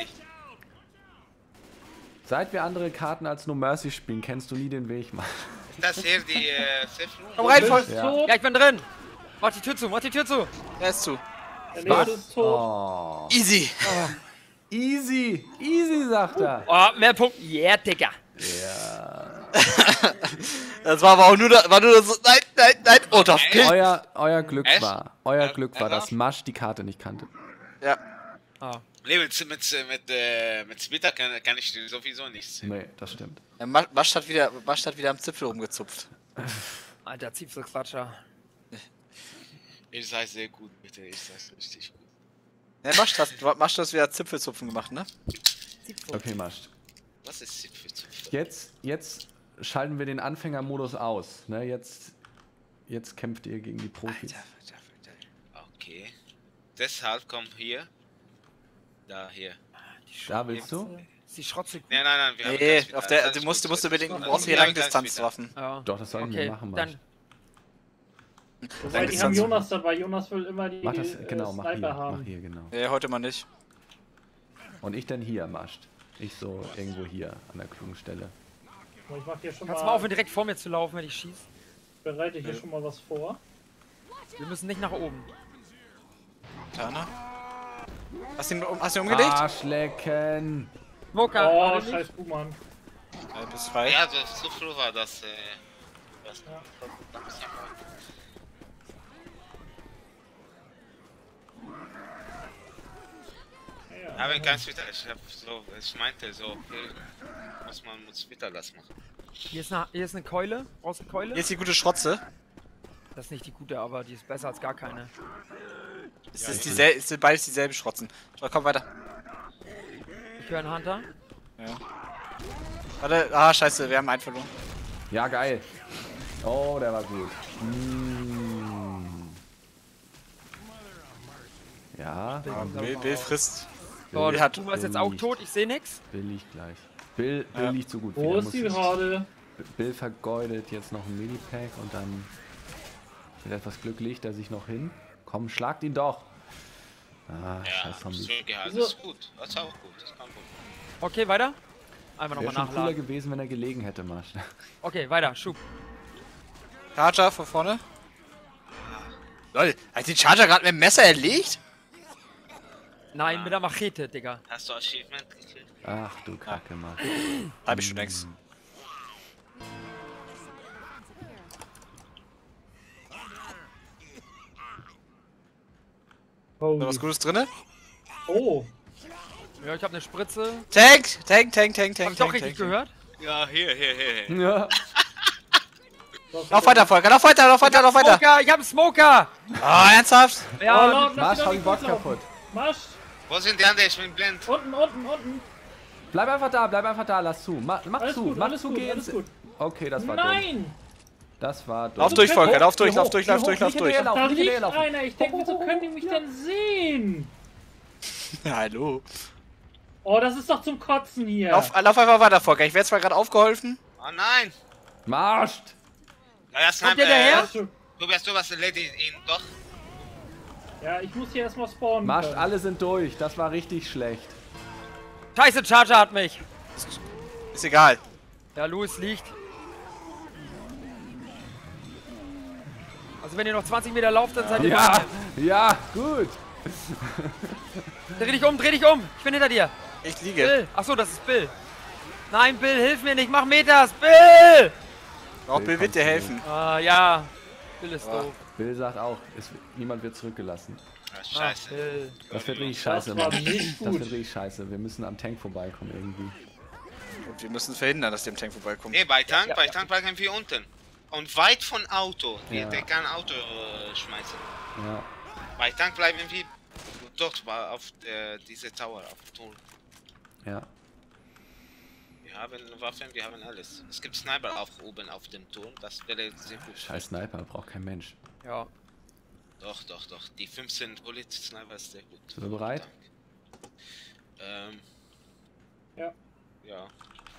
Seit wir andere Karten als No Mercy spielen, kennst du nie den Weg, Masch. Das hier die äh, Safe Room. Komm rein, Du voll. bist Ja. tot, Ja, ich bin drin. Mach die Tür zu, mach die Tür zu. Er ist zu. der nächste ist tot. Oh. Easy. Easy, easy, sagt er. Oh, mehr Punkte. Yeah, Digga. Ja. Das war aber auch nur, da, war nur so. Nein, nein, nein. Oh, das killt. Euer, euer Glück Echt? war, euer Ja, Glück ja, war, ja. dass Masch die Karte nicht kannte. Ja. Ah. Nee, mit, mit, mit, äh, mit Splitter kann, kann ich sowieso nichts. Nee, das stimmt. Ja, Ma- Masch hat wieder, Masch hat wieder am Zipfel rumgezupft. Alter, Zipfelquatscher. Ich sei sehr gut, bitte. Ich sei richtig gut. Ja, Masch hat, du- Masch hat wieder Zipfelzupfen gemacht, ne? Okay, Masch. Was ist hier für Zufall? Jetzt, jetzt schalten wir den Anfängermodus aus. Ne, jetzt, jetzt kämpft ihr gegen die Profis. Alter, Alter, Alter. Okay. Deshalb komm hier. Da, hier. Da willst du? Ist die Schrotze gut? Nein, nein, nein. Wir haben Nee, ganz- auf der, alles du musst, du gut, musst alles unbedingt, gut. du brauchst hier Wir haben ganz Langdistanzwaffen. Ja. Doch, das sollen Okay, wir machen, Masch. dann Wobei, die haben Jonas dabei. Jonas will immer die Mach das, äh, genau, mach hier, Sniper mach haben. hier, genau. Nee, heute mal nicht. Und ich dann hier, Masch. Ich so irgendwo hier, an der klugen Stelle. Ich mach hier schon kannst du mal mal, aufhören, direkt vor mir zu laufen, wenn ich schieße. bereite hier schon mal was vor. Wir müssen nicht nach oben. Tana? Hast du ihn, um- hast du ihn umgelegt? Arschlecken! Smoker, Oh, warte nicht. scheiß Buhmann. Ja, bis frei. Ja, so, so früh war das. Äh, das Ja. Ich habe kein Twitter. Ich hab so, ich meinte so, okay, muss man mit Twitter das machen. Hier ist eine, hier ist eine Keule. Brauchst du eine Keule? Hier ist die gute Schrotze. Das ist nicht die gute, aber die ist besser als gar keine. Es ist diesel, es sind beides dieselben Schrotzen. So, komm weiter. Ich höre einen Hunter. Warte, ah, scheiße, wir haben einen verloren. Ja, geil. Oh, der war gut. Mm. Ja, Bill, Bill frisst. So, Bill hat- du warst jetzt auch Bill tot, ich sehe nix. Bill liegt gleich. Bill, Bill Ja. liegt so gut. Wo wieder. ist Muss die jetzt- Horde? Bill vergeudet jetzt noch ein Medipack und dann mit etwas Glück legt er sich noch hin. Komm, schlagt ihn doch. Ah, Ja, scheiß Zombie. so gehalten. So. Das ist gut. Das ist auch gut. Das kann gut. Okay, weiter. Einmal Wäre nochmal schon cooler nachladen. gewesen, wenn er gelegen hätte, Marsch. Okay, weiter, Schub. Charger von vorne. Lol, hat den Charger gerade mit dem Messer erlegt? Nein, mit der Machete, Digga. Hast du Achievement gekriegt? Ach du Kacke, Marsch. Hab ich schon längst. Holy. Ist da was Gutes drinne? Oh, Ja, ich habe eine Spritze. Tank! Tank, Tank, Tank, Hab Tank, ich doch Tank, richtig Tank. gehört? Ja, hier, hier, hier. hier. Ja. was Lauf weiter, Volker, lauf weiter, lauf weiter, lauf weiter! Smoker, ich hab einen Smoker! Ah, ernsthaft? Oh, Ja, laut, lass Marsch, die doch hau die nicht Box durchlaufen. kaputt. Marsch! Wo sind die anderen? Ich bin blind. Unten, unten, unten! Bleib einfach da, bleib einfach da, lass zu. Mach, mach Alles zu, gut, mach alles zu, gut, geh alles ins- gut. Okay, das war dumm. Nein! Das war dumm. Lauf durch, Volker, lauf durch, Hier lauf hoch, durch, hier lauf hoch, durch, lauf nicht durch. hinterherlaufen, Da nicht liegt hinterherlaufen. einer! Ich denke, wieso könnt ihr mich denn sehen? Hallo. Oh, das ist doch zum Kotzen hier! Lauf, lauf einfach weiter, Volker. Ich werde zwar gerade aufgeholfen. Oh nein. Marscht! Ja, das Kommt ihr daher? Hast du- Du bist du was erledigt ihn doch. Ja, ich muss hier erstmal spawnen. Marscht, können. alle sind durch. Das war richtig schlecht. Scheiße, Charger hat mich. Ist egal. Ja, Louis liegt. Also wenn ihr noch zwanzig Meter lauft, dann seid ihr Ja, bei ja, gut. mir. Dreh dich um, dreh dich um. Ich bin hinter dir. Ich liege. Bill. Achso, das ist Bill. Nein, Bill, hilf mir nicht. Mach Meters. Bill! Auch Bill wird dir helfen. Ah, ja. Bill ist doof. Bill sagt auch, es, niemand wird zurückgelassen. Ah, Ah, scheiße. Bill. Das wird richtig Das scheiße, war Mann. nicht Das gut. wird richtig scheiße. Wir müssen am Tank vorbeikommen irgendwie. Und wir müssen verhindern, dass der im Tank vorbeikommt. Nee, bei Tank, Ja, bei ja. Tank bleiben wir unten. Und weit von Auto. Wir, Ja. Der kann Auto äh, schmeißen. Ja. Bei Tank bleiben wir dort war auf äh, diese Tower, auf dem Turm. Ja. Wir haben Waffen, wir haben alles. Es gibt Sniper auch oben auf dem Turm, das wäre sehr gut. Scheiß Sniper, braucht kein Mensch. Ja. Doch, doch, doch. Die fünfzehn Bullet Sniper ist sehr gut. Sind wir bereit? Tank. Ähm. Ja. Ja.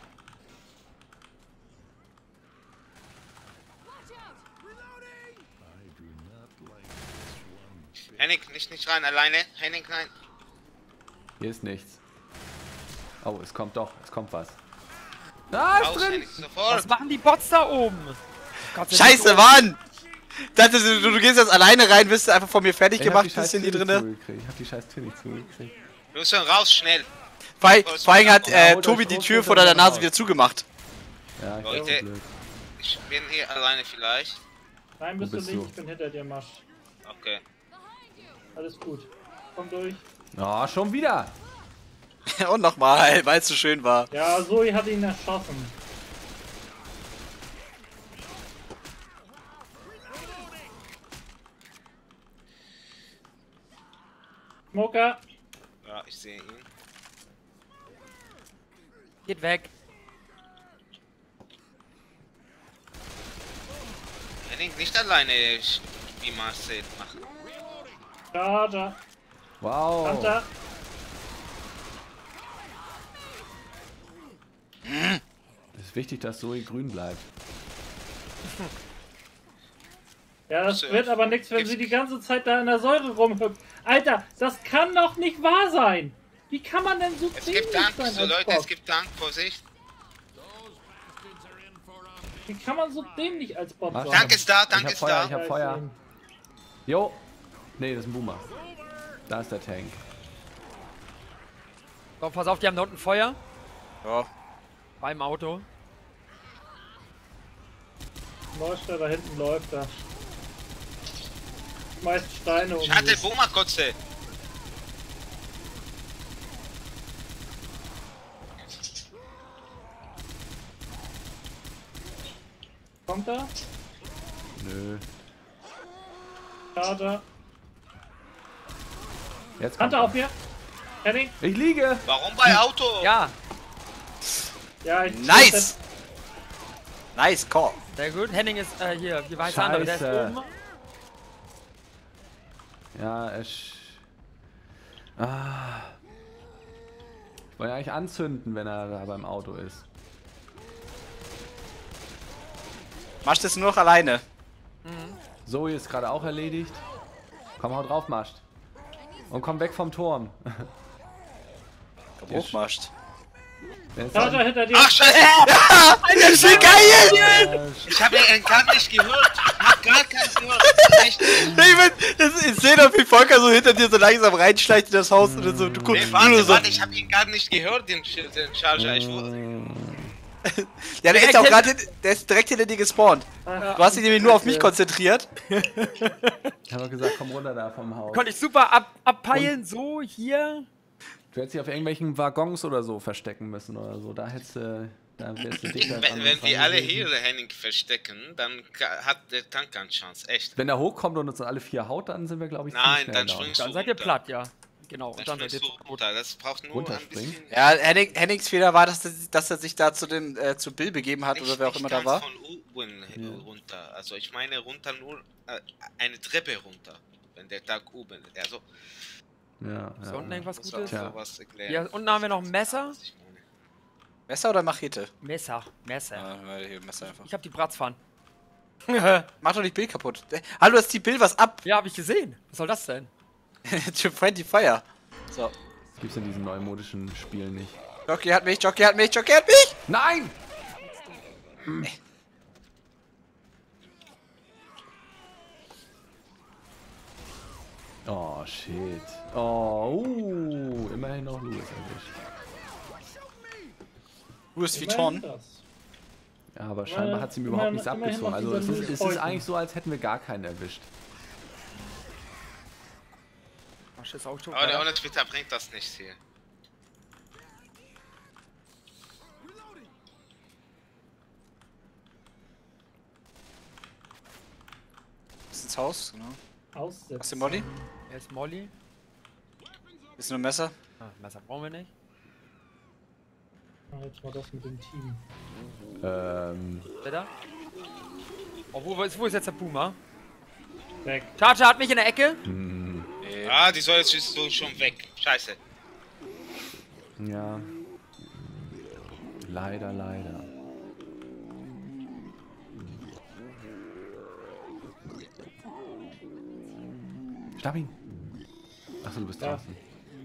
Henning, nicht, nicht rein, alleine. Henning, nein. Hier ist nichts. Oh, es kommt doch. Es kommt was. Da ist Raus, drin! Henning, sofort. Was machen die Bots da oben? Gott sei Scheiße, Dank. Mann! Dachte, du, du gehst jetzt alleine rein, bist du einfach von mir fertig Ich hab gemacht, die scheiß bist in die Tür nicht drinne. zugekriegt. Ich hab die scheiß Tür nicht zugekriegt. Wir müssen raus, schnell. Vor, vor allem hat Ja, äh, holt Tobi euch die raus, Tür holt vor euch deiner raus. Nase wieder zugemacht. Ja, ich war Leute. so blöd. Ich bin hier alleine vielleicht. Nein, bist, bist du nicht. du? Ich bin hinter dir, Masch. Okay. Alles gut. Komm durch. Oh, schon wieder! Und nochmal, weil es so schön war. Ja, Zoe hat ihn erschossen. Smoker. Ja, ich sehe ihn. Geht weg. Henning, nicht alleine wie Marcel machen. Charger. Wow! Hunter. Es ist wichtig, dass Zoe grün bleibt. Ja, das So, wird aber nichts, wenn gibt's- sie die ganze Zeit da in der Säure rumhüpft. Alter, das kann doch nicht wahr sein. Wie kann man denn so Es dämlich gibt Tank, sein so als Leute, Boss? es gibt Tank, Vorsicht. Wie kann man so dämlich als Bot Was? sein? Tank ist da, Ich Tank hab ist Feuer, da. ich hab Feuer. Jo! Nee, das ist ein Boomer. Da ist der Tank. Komm, pass auf, die haben da unten Feuer. Ja. Beim Auto. Läuft er, da hinten läuft er. Schmeißt Steine um Ich hatte sich. Boomerkotze. Kommt er? Nö. Charger. Jetzt kommt Hunter er. auf mir. Henning? Ich liege! Warum bei Auto? Ja, Ja, ich... Nice! Nice call. sehr gut. Henning ist äh, hier. Wie weiß der andere? Der ist Scheiße. oben. Ja, es. Ah. Ich wollte ja eigentlich anzünden, wenn er da beim Auto ist. Machst das nur noch alleine. Zoe ist gerade auch erledigt. Komm, hau drauf, Mascht. Und komm weg vom Turm. Hochmascht. Der ist Charger hinter dir. Ach, scheiße! Alter, wie geil! Ich habe ihn gar nicht gehört. Ich hab gar keins gehört. Echt? Ich, bin, das, ich sehe doch, wie Volker so hinter dir so langsam reinschleicht in das Haus und so, du guckst Nee, nur warte, so. warte, ich habe ihn gar nicht gehört, den, Sch- den Charger. Ich wurde, Ja, der ist auch gerade, der ist direkt hinter dir gespawnt. Du hast dich nämlich nur auf mich konzentriert. Ich habe gesagt, komm runter da vom Haus. Konnte ich super ab, abpeilen. So, hier. Du hättest dich auf irgendwelchen Waggons oder so verstecken müssen oder so. Da hättest du. Da wärst du dichter wenn dran wenn wir dran alle gewesen. hier Henning verstecken, dann ka- hat der Tank keine Chance. Echt. Wenn er hochkommt und uns alle vier haut, dann sind wir, glaube ich, ziemlich Nein, schnell dann down. springst Dann du seid ihr runter. platt, ja. Genau. Dann Und dann seid springst ihr du tot. runter. Das braucht nur ein Runterspringen? bisschen... Ja, Henning, Hennings Fehler war, dass, er- dass er sich da zu, den, äh, zu Bill begeben hat oder Nicht- wer auch nicht immer da ganz war. von oben äh, runter. Also ich meine runter nur äh, eine Treppe runter. Wenn der Tag oben ist. Also, Ja, Ist da ja. unten irgendwas muss Gutes? auch Tja. sowas erklären. Hier unten haben wir noch ein Messer. Was ich meine. Messer oder Machete? Messer. Messer. Ja, hier, Messer einfach. Ich hab die Bratzpfann. Mach doch nicht Bill kaputt. Äh, Hallo, ist die Bill was ab? Ja, hab ich gesehen. Was soll das denn? To Friendly Fire. So. Das gibt's in diesen neumodischen Spielen nicht. Jockey hat mich, Jockey hat mich, Jockey hat mich! Nein! Oh, shit. Oh, uh, immerhin noch Louis erwischt. Louis Immerhin Vuitton. das. Ja, aber scheinbar hat sie ihm überhaupt nichts immerhin abgezogen. noch Also es dieser ist, Louis es ist Vuitton. eigentlich so, als hätten wir gar keinen erwischt. Ach, das Auto. Aber der ohne Twitter bringt das nicht hier. ins Haus, genau. Aussetzen. Hast du den Molly? Er ist Molly. Ist nur ein Messer? Ah, Messer brauchen wir nicht. Ah, jetzt mal das mit dem Team. Ähm, Bitte? Oh, wo, wo, ist, wo ist jetzt der Puma? Weg. Charger hat mich in der Ecke. Nee. Ah, die soll jetzt so schon weg. Scheiße. ja. Leider, leider. Stab ihn. Achso, du bist Ja. draußen.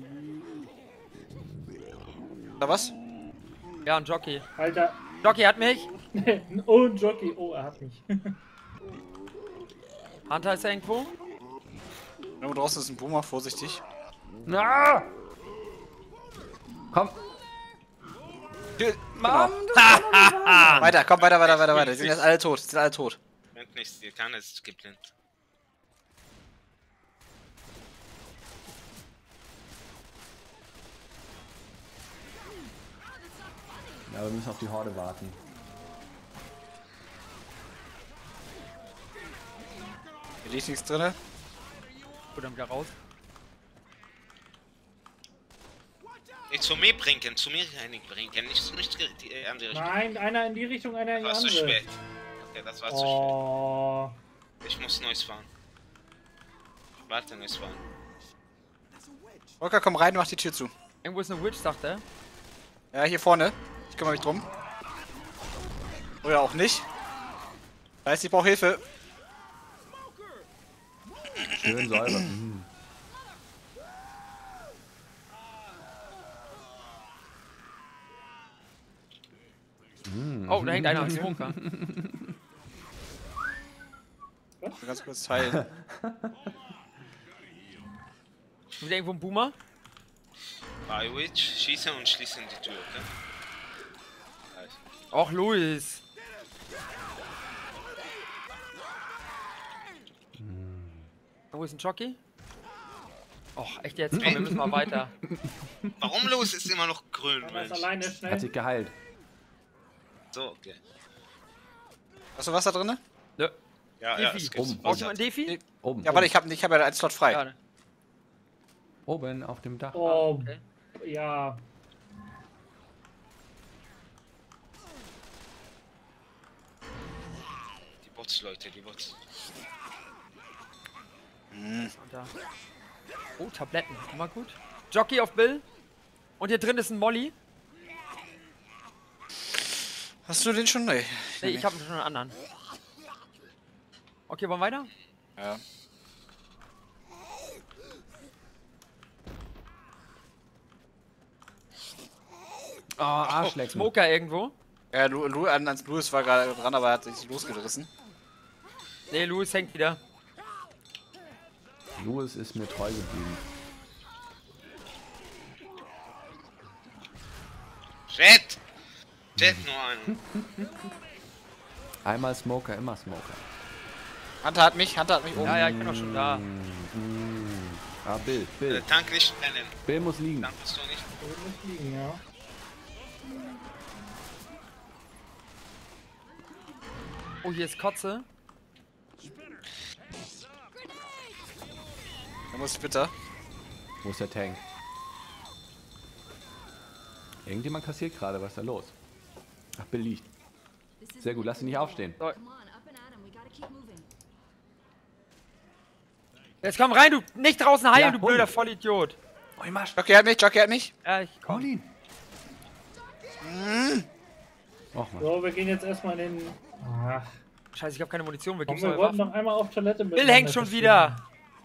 Oder was? Ja, ein Jockey. Alter. Jockey hat mich. Oh, ein Jockey. Oh, er hat mich. Hunter ist irgendwo. Irgendwo draußen ist ein Puma, vorsichtig. Ah! Komm. Mann! Weiter, komm, weiter, weiter, weiter, weiter. Die sind jetzt alle tot, die sind alle tot. Brennt nichts, die Kanne ist geblendet. Ja, wir müssen auf die Horde warten. Hier liegt nichts drin. Gut, dann wieder raus. Nicht zu mir bringen, zu mir bringen, nicht, nicht die äh, andere Richtung. Nein, einer in die Richtung, einer in die Das war zu andere. spät. Okay, das war zu Oh. spät. Ich muss neues fahren. Warte, neues fahren. Volker, komm rein, mach die Tür zu. Irgendwo ist eine Witch, sagt er. Ja, hier vorne. Ich kümmere mich drum. Oder auch nicht. Heißt, ich brauche Hilfe. Schön säuber. Mhm. Oh, da hängt einer am Smoker. Ich will ganz kurz heilen. Wieder irgendwo ein Boomer? Bei Witch, schießen und schließen die Tür, okay? Also. Och, Luis. Wo ist ein Jockey? Och, echt jetzt? Komm, wir müssen mal weiter. Warum los ist immer noch grün, Er ist Mensch? alleine Hat schnell. sich geheilt. So, okay. Hast du Wasser drin? Nö. Ja, ja, Defi. es gibt Um. Braucht jemand einen Defi? Oben. Ja, oben. warte, ich habe ich hab ja einen Slot frei. Ja, ne. Oben auf dem Dach. Oh, Okay. ja. Die Bots, Leute, die Bots. Und da. Oh, Tabletten. Immer gut. Jockey auf Bill. Und hier drin ist ein Molly. Hast du den schon? Nee. Nee, ich habe schon einen anderen. Okay, wollen wir weiter? Ja. Oh, Arschlecken. Smoker irgendwo. Ja, Lu, Lu, an, ans Louis war gerade dran, aber er hat sich losgerissen. Nee, Louis hängt wieder. Louis ist mir treu geblieben. Jet! Jet nur einen. Einmal Smoker, immer Smoker. Hunter hat mich, Hunter hat mich oben. Ja, ja, ich bin doch schon da. Ah, Bill, Äh, Bill. Tank nicht brennen. Bill muss liegen. Tank bist du nicht. Da wird nicht liegen, ja. Oh, hier ist Kotze. Da muss ich bitte. Wo ist der Tank? Irgendjemand kassiert gerade, was ist da los? Ach, Bill liegt. Sehr gut, lass ihn nicht aufstehen. So, Come on, up and at 'em. We gotta keep moving. jetzt komm rein, du nicht draußen heilen, Ja, du hol blöder ihn. Vollidiot. Oh, Marsch. Jockey hat mich, Jockey hat mich. Ja, ich komm. Hol ihn. Och, Mann. So, wir gehen jetzt erstmal in den. Ach, Scheiße, ich habe keine Munition, wir komm, geben wir neue wollten Waffen. noch einmal auf Toilette mit. Bill hängt schon wieder.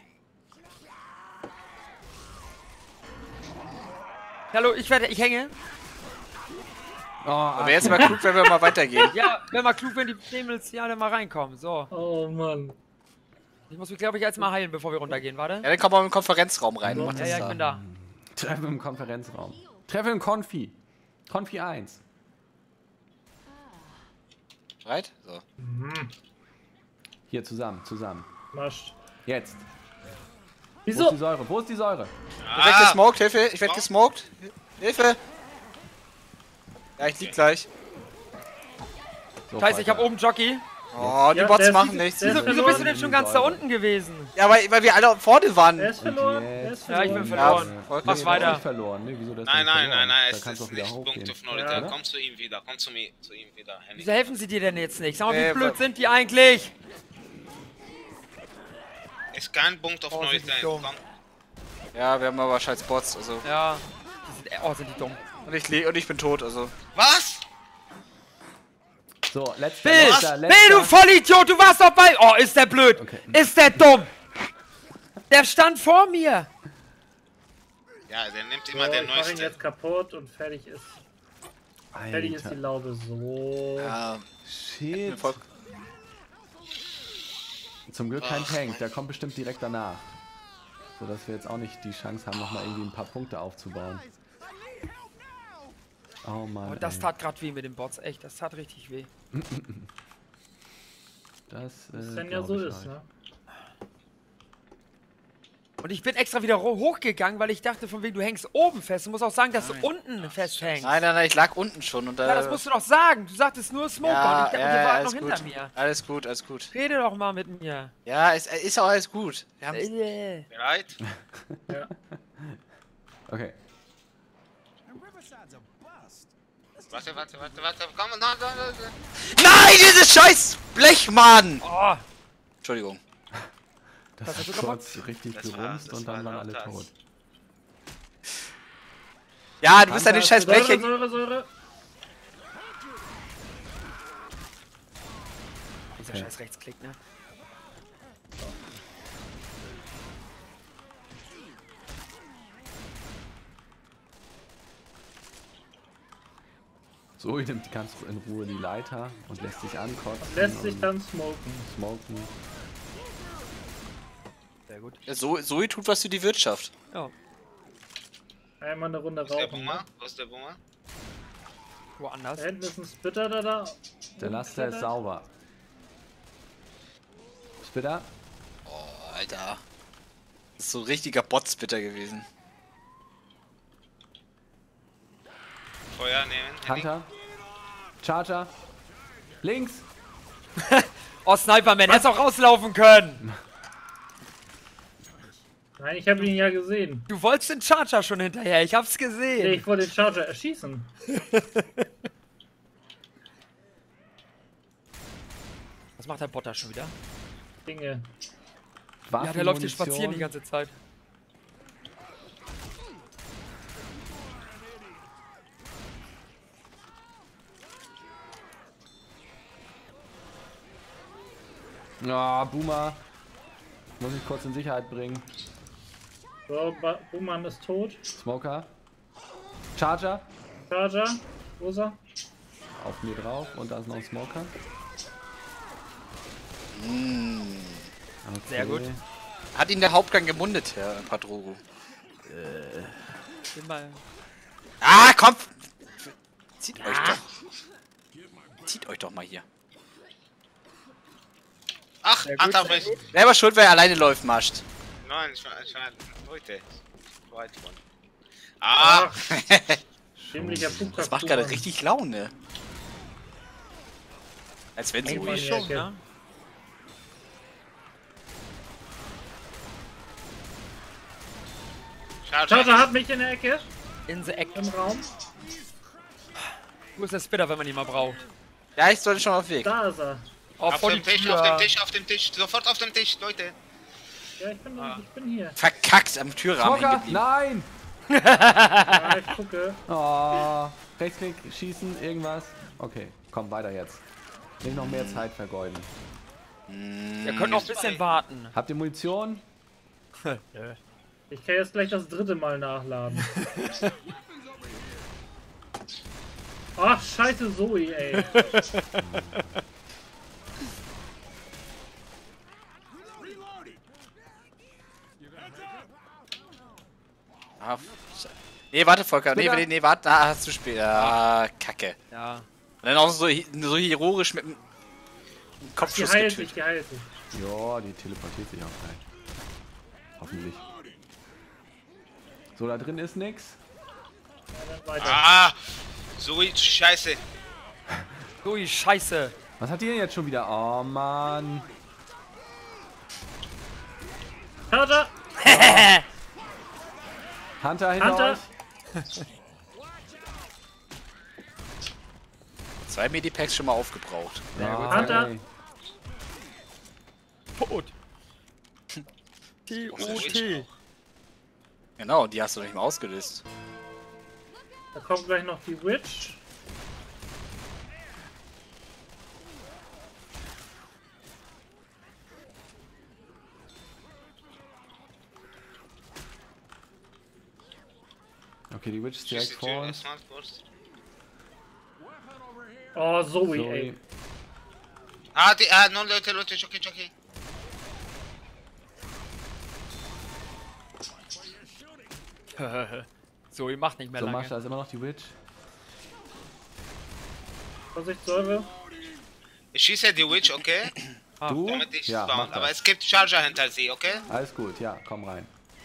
Hallo, ich werde, ich hänge. Oh, Aber jetzt mal klug, wenn wir mal weitergehen. Ja, wäre mal klug, wenn die Nebels ja dann mal reinkommen. So. Oh Mann. Ich muss mich, glaube ich, jetzt mal heilen, bevor wir runtergehen. Warte. Ja, dann kommen wir im Konferenzraum rein. Mach Ja, das ja, ich da. bin da. Treffen im Konferenzraum. Treffen im Konfi. Konfi eins. Bereit? So. Hier zusammen, zusammen. Mascht. Jetzt. Wo ist Wieso? die Säure? Wo ist die Säure? Ich werd gesmoked, Hilfe, ich werd gesmoked. Hilfe! Ja, ich lieg gleich. So, Scheiße, ich habe Volker. oben Jockey. Oh, die Ja, Bots der machen ist- nichts. der ist Wieso, wieso bist du denn schon ganz da unten gewesen? Ja, weil, weil wir alle vorne waren. Er ist verloren. Er ist Ja, ich verloren. bin verloren. Ja, Volker, mach nee, weiter. der ist nicht verloren. Nee, wieso, der ist Nein, nicht nein, verloren. nein, nein, Da es kannst du ist auch wieder nicht hochgehen. Punkt of No Ja. Return. Komm zu ihm wieder, komm zu mir, zu ihm wieder, Henning. Wieso helfen sie dir denn jetzt nicht? Sag mal, wie Äh, blöd wa- sind die eigentlich? Ist kein Punkt of Oh, No sind die Return. dumm. Komm. Ja, wir haben aber scheiß Bots, also. Ja. Die sind, oh, sind die dumm. Und ich, le und ich bin tot, also. Was? So, letzter, Bill! letzter, Bill, du letzter. Vollidiot! Du warst doch bei... Oh, ist der blöd! Okay. Ist der dumm! Der stand vor mir! Ja, der nimmt So, immer der ich mach ihn Neueste. jetzt kaputt und fertig ist, fertig ist die Alter, Laube. So. Ja, shit. voll. Zum Glück kein Tank, der kommt bestimmt direkt danach. So dass wir jetzt auch nicht die Chance haben, nochmal irgendwie ein paar Punkte aufzubauen. Oh Mann. Und das ey. tat gerade weh mit den Bots, echt. Das tat richtig weh. Das, Was äh, denn ja glaub so ich ist, halt. ne? Und ich bin extra wieder ro- hochgegangen, weil ich dachte, von wegen, du hängst oben fest. Du musst auch sagen, dass du unten festhängst. Nein, nein, nein, ich lag unten schon und da. Ja, das musst du doch sagen. Du sagtest nur Smoker ja, und, ich, dachte, ja, und ihr wart alles noch gut. hinter mir. Alles gut, alles gut. Rede doch mal mit mir. Ja, ist, ist auch alles gut. Wir haben Äh. Bereit? Ja. Okay. Warte, warte, warte, warte. Komm, nein, nein, nein. Nein, dieses scheiß Blechmann! Oh, Entschuldigung. Das Das hat hat sogar kurz richtig Das war- gerumst das und dann war waren alle das. tot. Ja, du bist eine scheiß Säure, Blech. Säure, Säure. dieser Okay. scheiß Rechtsklick, ne? So, ich nimmt ganz in Ruhe die Leiter und lässt sich ankotzen. Lässt sich und dann smoken. smoken. Sehr gut. Ja, so, Zoe tut was für die Wirtschaft. Ja, Einmal eine Runde Wo ist der rauchen. Boomer? Wo ist der Boomer? woanders. Da hinten ist ein Spitter da da. Der Laster ist sauber. Spitter? Oh, Alter. Das ist so ein richtiger Botspitter gewesen. Feuer nehmen. Henning. Hunter? Charger? Links! Oh, Sniperman, hättest auch rauslaufen können. Nein, ich habe ihn ja gesehen. Du wolltest den Charger schon hinterher, ich hab's Nee, gesehen. ich wollte den Charger erschießen. Was macht der Bot da schon wieder? Dinge. Ja, der läuft hier Waffenmunition. spazieren die ganze Zeit. Ja, Boomer. Muss ich kurz in Sicherheit bringen. So, Ba- Boomer ist tot. Smoker. Charger. Charger. Wo ist er? Auf mir drauf. Und da ist noch ein Smoker. Okay. Sehr gut. Hat ihn der Hauptgang gemundet, Herr Padrogo. Bin mal. Ah, komm! Zieht euch doch. Zieht euch doch mal hier. Ach, gut, Hunter, sehr mich. Selber schuld, wer alleine läuft, mascht. Nein, ich war, ich war, Leute. Weit von. Ah! Ziemlicher Puka. Das macht gerade richtig Laune. Als wenn Ey, so Mann, ist. ja. Schon, ne? Charger. Charger hat mich in der Ecke. In the Act. Im Raum. Wo ist der Spitter, wenn man ihn mal braucht? Ja, ich sollte schon auf Weg. Da ist er. Oh, Auf vor dem die Tisch, Tür. auf dem Tisch, auf dem Tisch. Sofort auf dem Tisch, Leute. Ja, ich bin, ich bin hier. Verkackt am Türrahmen hängen Smoker! geblieben. Nein! Ja, ich gucke. Oh, Rechtsklick, schießen, irgendwas. Okay, komm, weiter jetzt. Nicht noch mehr Zeit vergeuden. Wir können noch ein bisschen warten. Habt ihr Munition? Ich kann jetzt gleich das dritte Mal nachladen. Ach, scheiße Zoe, ey. Ah, f- nee, warte, Volker. Nee, Spitter. nee, nee, warte. Ah, zu spät. Ah, Kacke. Ja. Und dann auch so, hi- so heroisch mit dem Die Kopfschuss heilt sich, getötet. die heilt sich. Ja, die teleportiert sich auch gleich. Hoffentlich. So, da drin ist nix. Ja, dann weiter. Ah! So scheiße. Ui, Scheiße. Was hat die denn jetzt schon wieder? Oh Mann. Charger! Hunter hinter Hunter! euch. Zwei Medipacks schon mal aufgebraucht. Ja, Hunter. ey. Tot. T O T. Genau, die hast du nicht mal ausgelöst. Da kommt gleich noch die Witch. Okay, die Witch ist Schieß direkt die vor Tür uns. erstmal kurz. Oh, Zoe, Zoe. ey. Ah, die, ah, no, Leute, Leute, Jockey, Jockey. So, ihr macht nicht mehr So, lange. Mascha ist immer noch die Witch. Vorsicht, Säure. Ich schieße die Witch, okay? Du? Damit ich Ja, spawn. mach Aber das. es gibt Charger hinter sie, okay? Alles gut, ja, komm rein.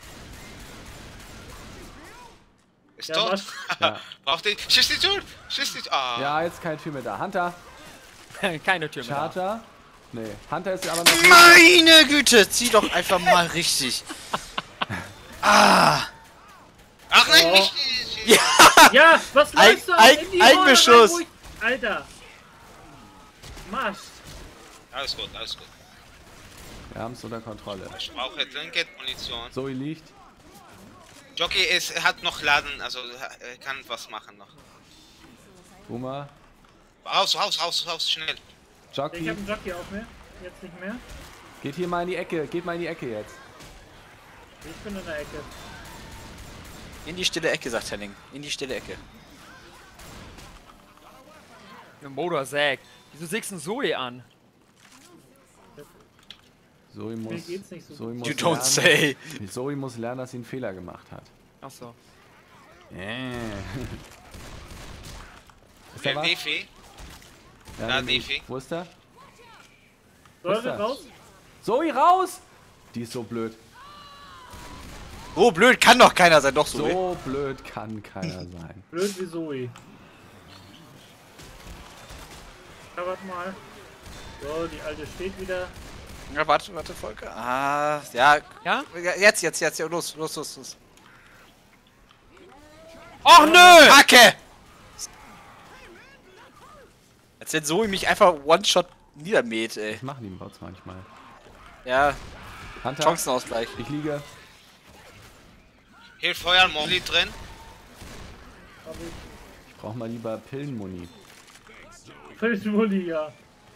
Ist Ja, tot? was? Ja. Braucht die. Schieß die Tür! Schieß die. Ah. Ja, jetzt keine Tür mehr da. Hunter, Keine Tür mehr. Charger. Nee, Hunter ist aber noch. Meine Güte, zieh doch einfach mal richtig. Ah! Ach nein, Oh. nicht. Ja! Ja, was Eig- läufst du Eig- in die Horde Eigenbeschuss. rein, wo ich- Alter. Marsch. Alles gut, alles gut. Wir haben es unter Kontrolle. Ich brauche Trinket, Munition. Zoe liegt. Jockey ist, hat noch Laden, also er kann was machen noch. Boomer. Raus, raus, raus, raus, schnell. Ich Jockey. habe einen Jockey auf mir. Jetzt nicht mehr. Geht hier mal in die Ecke. Geht mal in die Ecke jetzt. Ich bin in der Ecke. In die stille Ecke, sagt Henning. In die stille Ecke. Ein Motor sägt. Wieso sägst du Zoe an? Zoe muss. geht's nicht so Zoe gut. muss You don't lernen, say. Zoe muss lernen, dass sie einen Fehler gemacht hat. Achso. Äh. Ist da Wer was? Defi? Ja, Ja, nee, Defi. Wo ist der? Säure ist er? raus. Zoe raus! Die ist so blöd. Oh, blöd, kann doch keiner sein, doch so. So blöd kann keiner sein. Blöd wie Zoe. Ja, warte mal. So, die alte steht wieder. Ja, warte, warte, Volker. Ah, ja. Ja? Jetzt, jetzt, jetzt, ja, los, los, los, los. Och nö! Kacke! Als wenn Zoe mich einfach One-Shot niedermäht, ey. Das machen die Bots manchmal. Ja, Hunter, Chancenausgleich. ich liege. Hier Feuer, Molly drin. Aber Ich brauche mal lieber Pillenmuni. ich völlig Mulli, ja.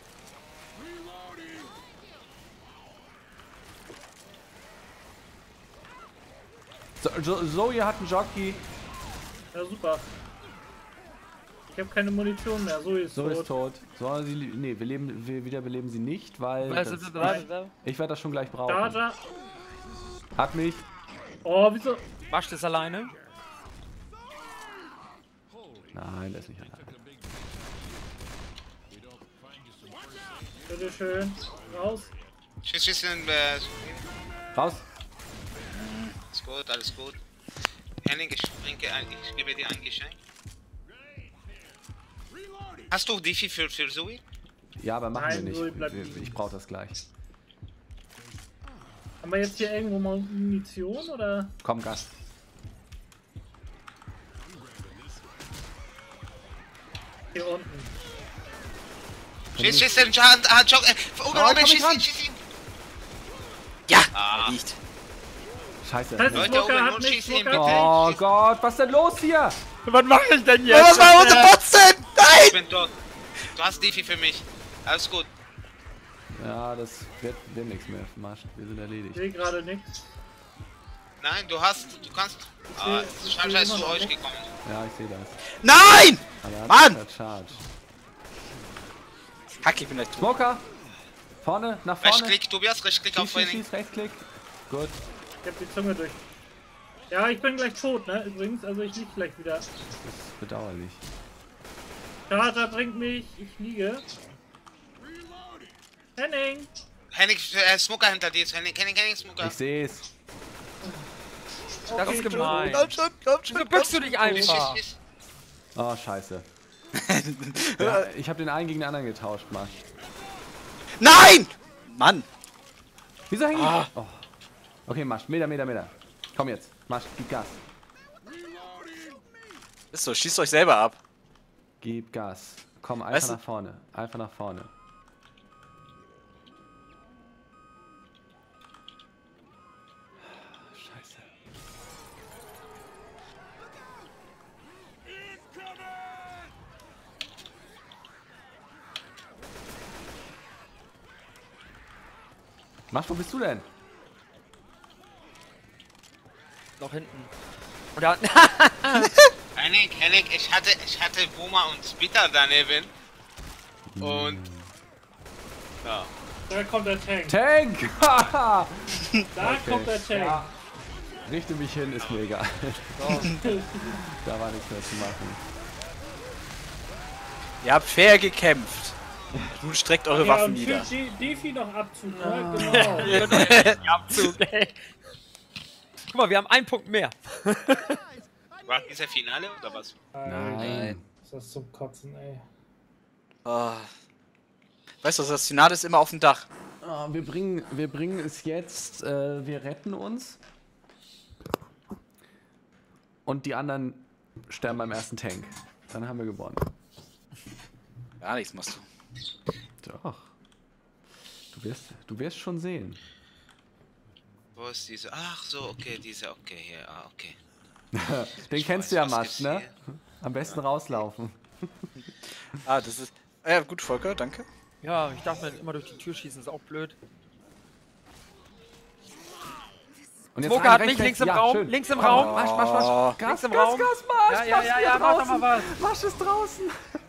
So, Jo- Zoe hat einen Jockey. Ja, super. Ich habe keine Munition mehr. Zoe ist Zoe tot. ist tot. So, sie, li- nee, wir, leben, wir wiederbeleben sie nicht, weil Was das, ist das? ich werde das schon gleich brauchen. Charger. Hat mich. Oh, wieso? Wascht es alleine? Nein, der ist nicht allein. Bitteschön. Raus. Schieß, schieß in, äh, Raus. ist gut, alles gut. Henning, ich trinke ein, ich gebe dir ein Geschenk. Hast du Defi für, für Zoe? Ja, aber machen Nein, wir Zoe nicht. bleibt Wir, liegen. ich brauche das gleich. Haben wir jetzt hier irgendwo mal Munition oder? Komm, Gast. Hier unten. Schieß, schieß den Schaden, ah, Jock, äh, oh, Oh, oh, komm schieß ich ran. ihn, schieß ihn. Ja, Ah. er liegt. Scheiße. Das heißt, Leute, Smoker oben, hat nun mich, schieß ihn Smoker. bitte. Oh Schieß. Gott, was ist denn los hier? Was mache ich denn Ja, jetzt? was war unsere Bots denn? Ich Nein! bin tot. Du hast Defi für mich. Alles gut. Ja, das wird, wird nichts mehr. Marsch, wir sind Ich erledigt. sehe gerade nichts. Nein, du hast, du kannst. Ah, ich Charger seh ist immer zu noch euch nicht. gekommen. Ja, ich sehe das. Nein! Aber er hat Mann! der Charge. Kacke, ich bin gleich tot. Smoker! Vorne, nach vorne. Rechtsklick, Tobias, Rechtsklick auf Schieß, schieß, Henning. schieß, Rechtsklick. Gut. Ich hab die Zunge durch. Ja, ich bin gleich tot, ne? Übrigens, also ich lieg gleich wieder. Das ist bedauerlich. Charger bringt mich. Ich liege. Henning! Henning, äh, Smoker hinter dir ist Henning, Henning, Henning, Smoker. Ich sehe es. Das ist gemein. Komm schon, komm schon, Wieso bückst du dich Schieß, einfach? schieß, schieß. Oh, scheiße. Ja, ich habe den einen gegen den anderen getauscht, Mann. Nein! Mann! Wieso hängen Ah. die? Oh. Okay, Masch, Meter, Meter, Meter. Komm jetzt, Masch, gib Gas. Ist so, schießt euch selber ab. Gib Gas. Komm, einfach Weißt du- nach vorne. Einfach nach vorne. Scheiße. Masch, wo bist du denn? Noch hinten. Und da. Henning, Henning, ich hatte, ich hatte Boomer und Spitter daneben. Und. Ja. Da kommt der Tank. Tank! Haha! Da Okay. kommt der Tank. Richte mich hin, ist mir egal. Da war nichts mehr zu machen. Ihr habt fair gekämpft. Nun streckt eure Ja, Waffen und nieder. für G- Defi noch Abzug, Ah. ne? Genau. Abzug, ey. Guck mal, wir haben einen Punkt mehr. War dieser Finale oder was? Nein. Ist das zum Kotzen, ey. Oh. Weißt du, das Finale ist immer auf dem Dach. Ah, wir, bringen, wir bringen es jetzt, äh, wir retten uns. Und die anderen sterben beim ersten Tank. Dann haben wir gewonnen. Gar nichts machst du. Doch. Du wirst, du wirst schon sehen. Wo ist diese? Ach so, okay, diese, okay, hier, ah, okay. Den Ich kennst weiß, du ja, was Masch, gibt's ne? hier? Am besten rauslaufen. Ah, das ist. Ah ja, gut, Volker, danke. Ja, ich dachte mir, immer durch die Tür schießen ist auch blöd. Und Smoker rein, hat rechts, mich links im ja, Raum, schön. links im Oh, Raum. Masch, Masch, Masch. Gas, Links im Gas, Raum. Gas, Masch. Ja, ja, Masch ja, ist ja, mach doch draußen. mal was. Masch ist draußen.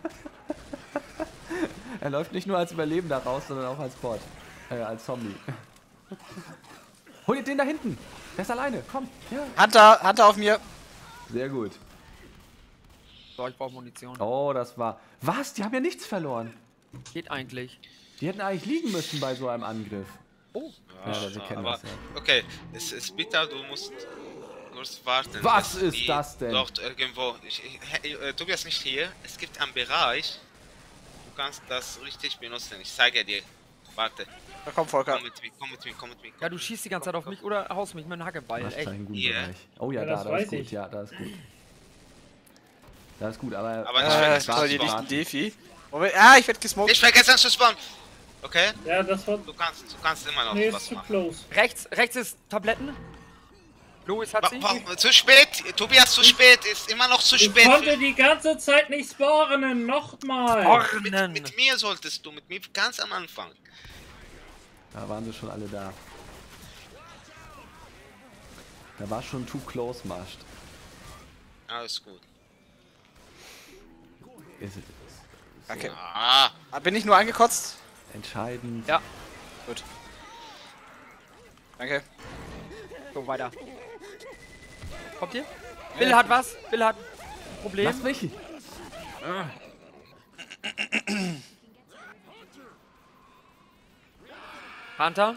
Er läuft nicht nur als Überlebender raus, sondern auch als Bot. Äh, als Zombie. Hol dir den da hinten. Der ist alleine. Komm. Ja. Hunter, Hunter auf mir. Sehr gut. So, ich brauche Munition. Oh, das war... Was? Die haben ja nichts verloren. Geht eigentlich. Die hätten eigentlich liegen müssen bei so einem Angriff. Oh. Ja, sie kennen aber, das ja. okay, es ist bitter, du musst kurz warten. Was dass ist die das denn? Dort irgendwo. Ich, ich, äh, Tobias nicht hier. Es gibt einen Bereich. Du kannst das richtig benutzen. Ich zeige dir. Warte. Da kommt Volker. Komm mit mir, komm mit mir, komm mit mir. Ja, du schießt die ganze Zeit auf mich oder haust mich mit einem Hackebeil. Masch Echt. einen guten Hier. Bereich. Oh ja, Ja, da, das da weiß ist gut. ich. Ja, da ist gut. Da ist gut, aber... Aber nicht Äh, vergessen toll, zu die spawnen. dichten Defi. Moment, ah, ich werd gesmoked. Nicht vergessen zu spawnen. Okay? Ja, das war. Du kannst, du kannst immer noch Nee, ist was zu machen. close. Rechts, rechts ist Tabletten. Louis hat Wa- sie. wa- zu spät, Tobias, zu spät. Ist immer noch zu Ich spät. konnte die ganze Zeit nicht spawnen, nochmal. Ornen. Mit mir solltest du, mit mir ganz am Anfang. Da waren sie schon alle da. Da war schon too close, Masch. Alles gut. Ist es Danke. Ah, Ah, bin ich nur angekotzt? entscheidend. Ja. Gut. Danke. So, weiter. Kommt ihr? Bill hat was. Bill hat ein Problem. Lass mich! Hunter.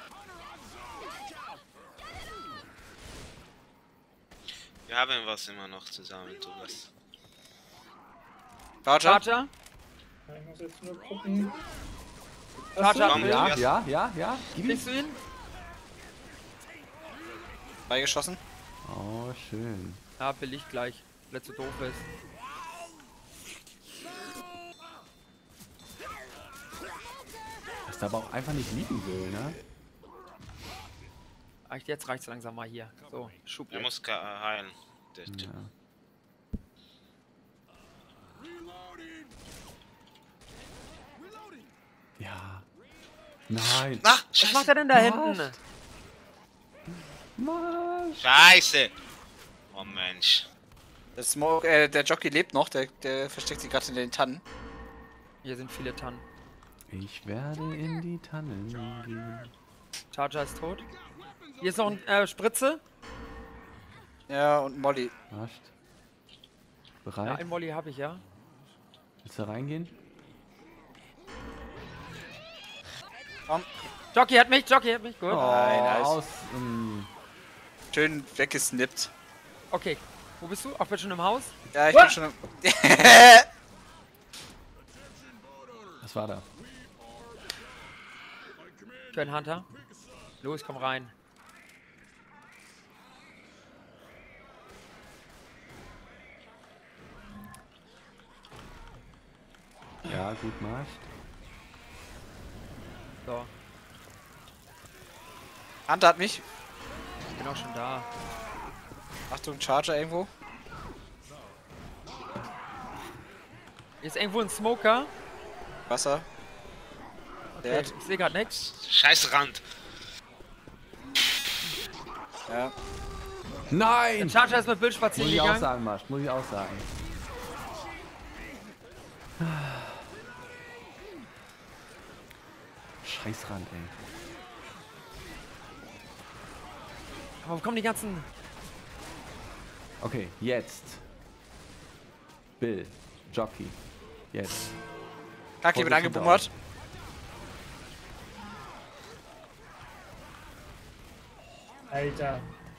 wir haben was immer noch zusammen, Tobias. Charger. Charger. Ich muss jetzt nur gucken. Charger. Komm, Ja, Tobias. ja, ja, ja. Gib ihm. Kriegst du ihn? Beigeschossen. Oh, schön. Ja, Bill ich gleich. Weil er zu doof ist. Dass der aber auch einfach nicht liegen will, ne? Echt, jetzt reicht's langsam mal hier. So, Schub. Er muss ka- heilen. Der Typ. Ja. Ja. Nein. Ach, Was Scheiße. macht er denn da hinten? Masch. Scheiße. Oh Mensch. Der, Smoke, äh, der Jockey lebt noch, der, der versteckt sich gerade in den Tannen. Hier sind viele Tannen. Ich werde in die Tannen gehen. Charger ist tot. Hier ist noch ein äh, Spritze. Ja, und Molly. Masch. Ja, Bereit? ein Molly habe ich, ja. Willst du reingehen? Komm. Jockey hat mich, Jockey hat mich. Gut. Oh, nice. aus. mm. Schön weggesnippt. Okay. Wo bist du? Ach, bist du schon im Haus? Ja, ich What? bin schon. Im Was war da? Ich höre einen Hunter. Los, komm rein. Ja, gut gemacht. So, Hunter hat mich. ich bin auch schon da. Achtung, Charger irgendwo. Hier ist irgendwo ein Smoker. Wasser. Der Okay, hat, ich sehe gerade nichts. Scheiß Rand. ja. Der Nein! Charger ist mit Bill spazieren Muss ich auch gegangen. sagen, Marsch. Muss ich auch sagen. Scheißrand, ey. Aber wo kommen die ganzen... Okay, jetzt. Bill. Jockey. Jetzt. Kaki wird Vorsicht angebummert. Alter.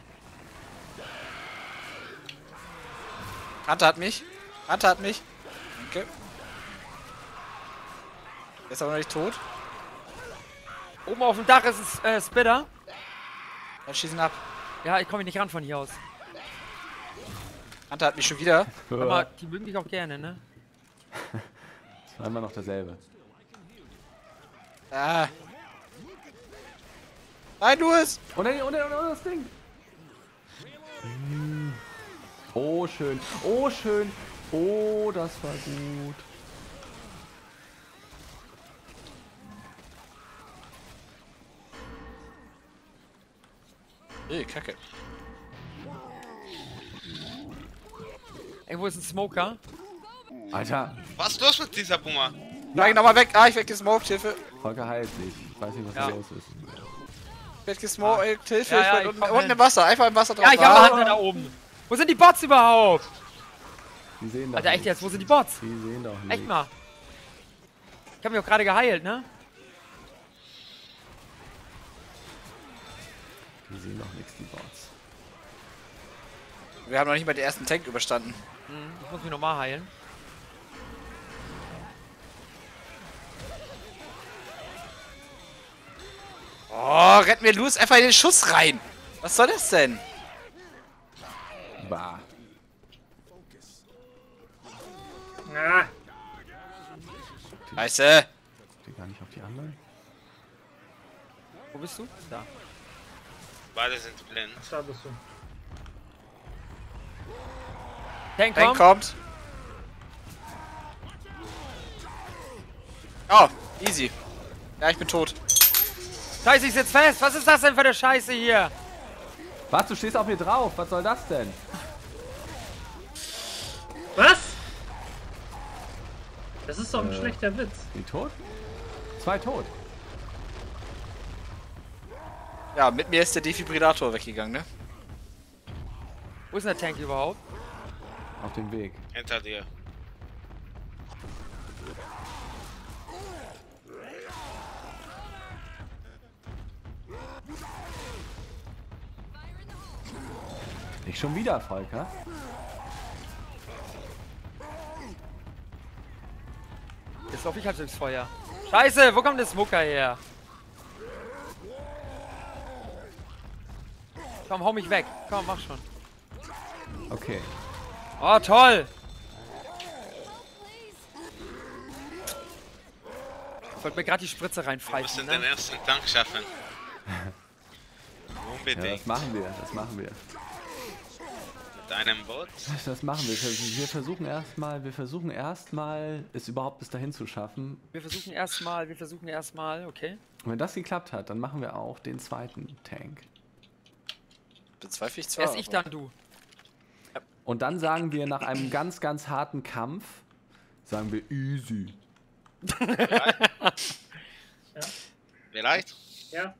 Hunter hat mich. Hunter hat mich. Danke. Der ist aber noch nicht tot. Oben auf dem Dach ist es äh, Spitter. Dann schießen ab. Ja, ich komme nicht ran von hier aus. Hunter hat mich schon wieder. Aber die mögen dich auch gerne, ne? Das war immer noch derselbe. Ah. Nein, du es! Und dann, und dann, und dann das Ding. Oh, schön. Oh, schön. Oh, das war gut. Ey, Kacke. Irgendwo ist ein Smoker. Alter, Was ist los mit dieser Bummer? Nein, nochmal weg. Ah, ich werd gesmoked, Hilfe. Volker heilt sich. Ich weiß nicht, was Ja. da los ist. Ich werd gesmoked, Hilfe. Ja, ich ja, werd ich unten, komm unten hin. im Wasser. Einfach im Wasser drauf. Ja, ich habe Ah. einen Hunter da oben. Wo sind die Bots überhaupt? Die sehen doch Alter, echt nichts. jetzt? Wo sind die Bots? Die sehen doch nicht. Echt mal. Ich habe mich auch gerade geheilt, ne? Die sehen doch nichts, die Bots. Wir haben noch nicht mal den ersten Tank überstanden. Hm, ich muss mich nochmal heilen. Oh, rennt mir Louis einfach in den Schuss rein. Was soll das denn? Bah. Ah, Scheiße. Die gar nicht auf die anderen. Wo bist du? Da. Beide sind blind. da bist du. Tank, Tank kommt. kommt. Oh, easy. Ja, ich bin tot. Scheiße, ich sitz fest. Was ist das denn für eine Scheiße hier? Was, du stehst auf mir drauf? Was soll das denn? Was? Das ist doch ein Äh. schlechter Witz. Die tot? Zwei tot. Ja, mit mir ist der Defibrillator weggegangen, ne? Wo ist denn der Tank überhaupt? Auf dem Weg. Hinter dir. Nicht schon wieder, Volker. Jetzt lauf ich halt durchs Feuer. Scheiße, wo kommt der Smoker her? Komm, hau mich weg. Komm, mach schon. Okay. Oh, toll. Ich wollte mir gerade die Spritze Wir reinpfeifen, müssen den ne? ersten Tank schaffen. Ja, Unbedingt. das machen wir. Das machen wir. Mit einem Boot. Das machen wir. Wir versuchen erstmal, wir versuchen erstmal, es überhaupt bis dahin zu schaffen. Wir versuchen erstmal, wir versuchen erstmal, okay. Und wenn das geklappt hat, dann machen wir auch den zweiten Tank. Bezweifle ich zwar. Erst ich, aber- dann du. Und dann sagen wir nach einem ganz, ganz harten Kampf, sagen wir easy. Bereit? Ja.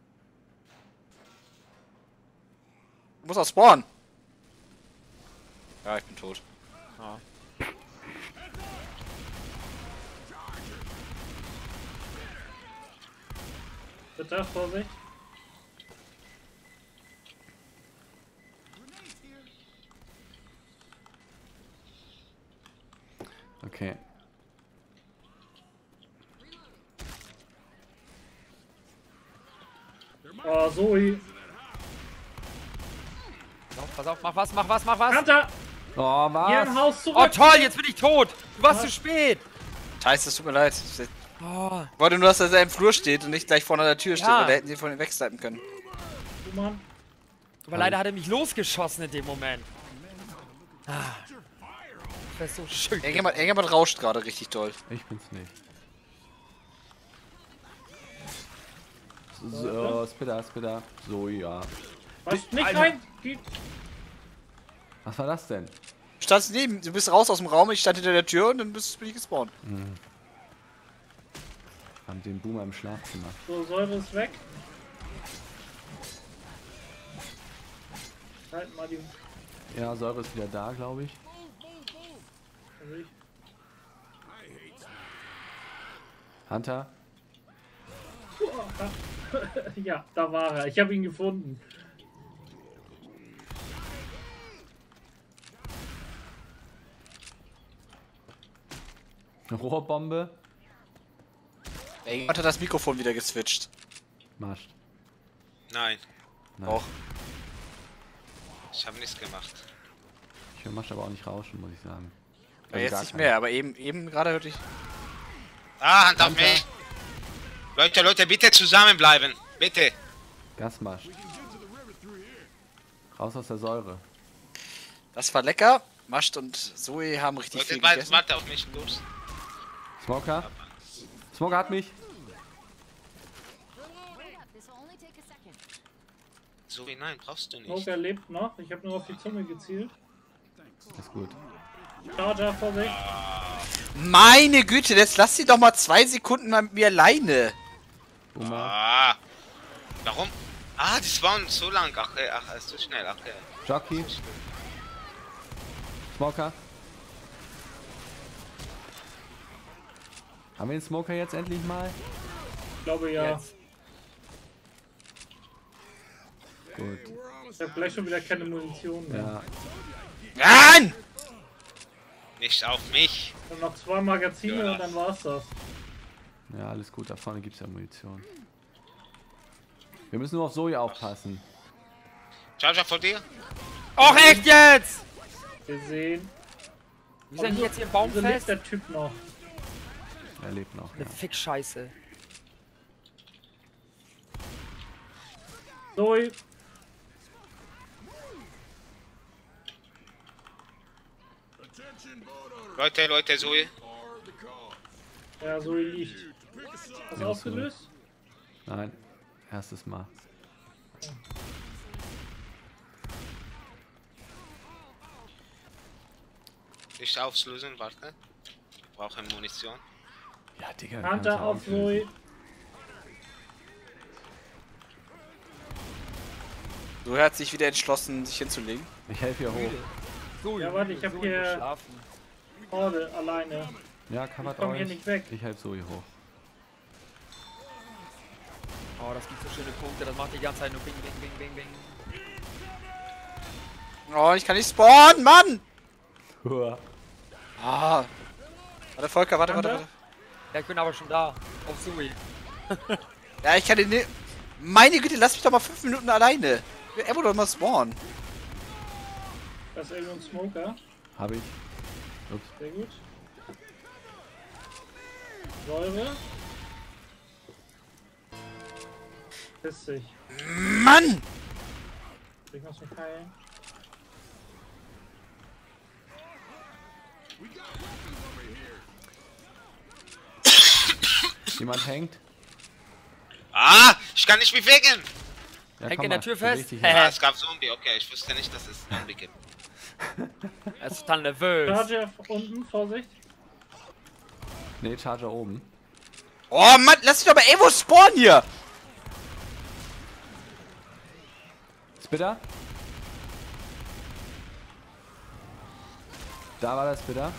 Du musst auch spawnen. Ja, ich bin tot. Bitte, Vorsicht. Okay. Oh, Zoe. Pass auf, pass auf, mach was, mach was, mach was. Hunter! Oh, Hier im was? Haus zurück! Oh toll, jetzt bin ich tot. Du warst Was? zu spät. Scheiße, es tut mir leid. Ich Oh, wollte nur, dass er im Flur steht und nicht gleich vorne an der Tür steht, Ja. weil da hätten sie von ihm wegsnipen können. Du Mann. aber leider hat er mich losgeschossen in dem Moment. Ah. Das ist so schön. Irgendjemand, irgendjemand rauscht gerade richtig doll. Ich bin's nicht. So, Spitter, Spitter. So, ja. Was? Nicht Alter. rein! Geh- Was war das denn? Du standst neben, du bist raus aus dem Raum, ich stand hinter der Tür und dann bist, bin ich gespawnt. Haben den Boomer im Schlafzimmer. So, Säure ist weg. Halt mal die. Ja, Säure ist wieder da, glaube ich. Also ich- Hunter. Ja, da war er. Ich habe ihn gefunden. Rohrbombe. Irgendjemand hat das Mikrofon wieder geswitcht. Mascht. Nein, Nein. Auch. ich habe nichts gemacht. Ich höre Masch aber auch nicht rauschen, muss ich sagen. Ja, Also jetzt gar nicht keinen. mehr, aber eben, eben gerade hörte ich. Ah, Hand auf Hunter. mich! Leute, Leute, bitte zusammenbleiben. Bitte. Gasmasch. Raus aus der Säure. Das war lecker. Mascht und Zoe haben richtig Leute, viel warte, gegessen. warte auf mich, los. Smoker. Smoker hat mich. Wait up. This will only take a second. So wie nein, brauchst du nicht. Smoker lebt noch. Ich habe nur auf die Zunge gezielt. Ist gut. Charger, Vorsicht. Meine Güte, jetzt lass sie doch mal zwei Sekunden mal mit mir alleine. Boomer. Ah. Warum? Ah, die spawnen so lang. Ach, ey, ach, ist zu schnell. Ach, ey. Jockey. Smoker. Haben wir den Smoker jetzt endlich mal? Ich glaube ja. Jetzt. Gut. Ich habe gleich schon wieder keine Munition mehr. Ja. Nein! Nicht auf mich. Und noch zwei Magazine Ja. und dann war's das. Ja, alles gut. Da vorne gibt es ja Munition. Wir müssen nur auf Zoe aufpassen. Charger vor dir. Och, echt jetzt! Gesehen. Wie sind die jetzt hier im Baum Wieso lebt fest? der Typ noch? Er lebt noch. Eine Ja. Fick-Scheiße. Zoe. Leute, Leute, Zoe. Ja, Zoe liegt. Hast du Ja, ausgelöst? Nein. Erstes Mal. Nicht auflösen, warte. Brauche Munition. Ja, Digga. wir Hunter können's auf auflösen. Zoe hat sich wieder entschlossen, sich hinzulegen. Ich helfe hier hoch. So, Ja, warte, ich hab so hier- geschlafen. Horde, alleine. Ja, covert komm hier euch. nicht weg. Ich helfe Zoe hoch. Oh, das gibt so schöne Punkte. Das macht die ganze Zeit nur bing, bing, bing, bing, bing. Oh, ich kann nicht spawnen, Mann! Huah. Ah. Warte, Volker, warte, warte, Hunter? warte. Ja, ich bin aber schon da. Auf Zoe. Ja, ich kann den ne. Meine Güte, lass mich doch mal fünf Minuten alleine. Ich will Evo doch mal spawnen. Das ist irgendwo ein Smoker. Habe ich. Ups. Sehr gut. Säure. Piss dich. Mann! Ich muss mich heilen. Jemand hängt. Ah, ich kann nicht bewegen. Ja, Hängt komm in der mal, Tür beweg fest. dich Hä? hin. Ah, es gab Zombie. Okay, ich wusste nicht, dass es Zombie gibt. Er ist total nervös. Charger unten, Vorsicht. Nee, Charger oben. Oh Mann, lass mich doch mal Evo spawnen hier! Spitter. Da war der Spitter.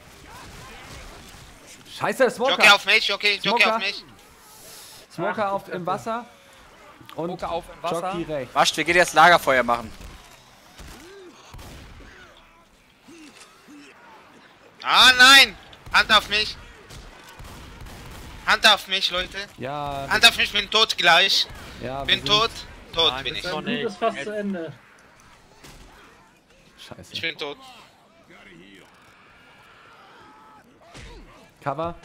Scheiße, der Smoker. Jockey auf mich, Jockey, Jockey Smoker. auf mich. Smoker Ach, auf, im Wasser. Und Smoker auf im Wasser. Jockey rechts. Wascht, wir gehen jetzt Lagerfeuer machen. Ah, nein. Hand auf mich. Hand auf mich, Leute. Ja, Hand auf mich, bin tot gleich. Ja, wir Bin sind- tot. Tot Nein, bin das ich. ist Dein noch Blut nicht. ist fast zu Ende. Scheiße. Ich bin tot. Cover.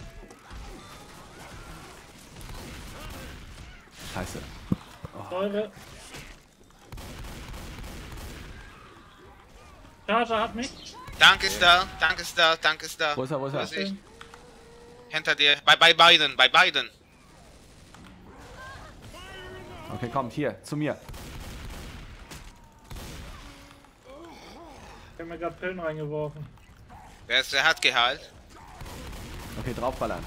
Scheiße. Säure. Charger hat mich. Dank ist da, Dank ist da, Dank ist da. Wo ist er, wo ist er? Wo ich? Hinter dir. Bei, bei beiden, bei beiden. Okay, kommt hier, zu mir. Ich hab mir gerade Pillen reingeworfen. Der, ist, der hat geheilt. Okay, draufballern.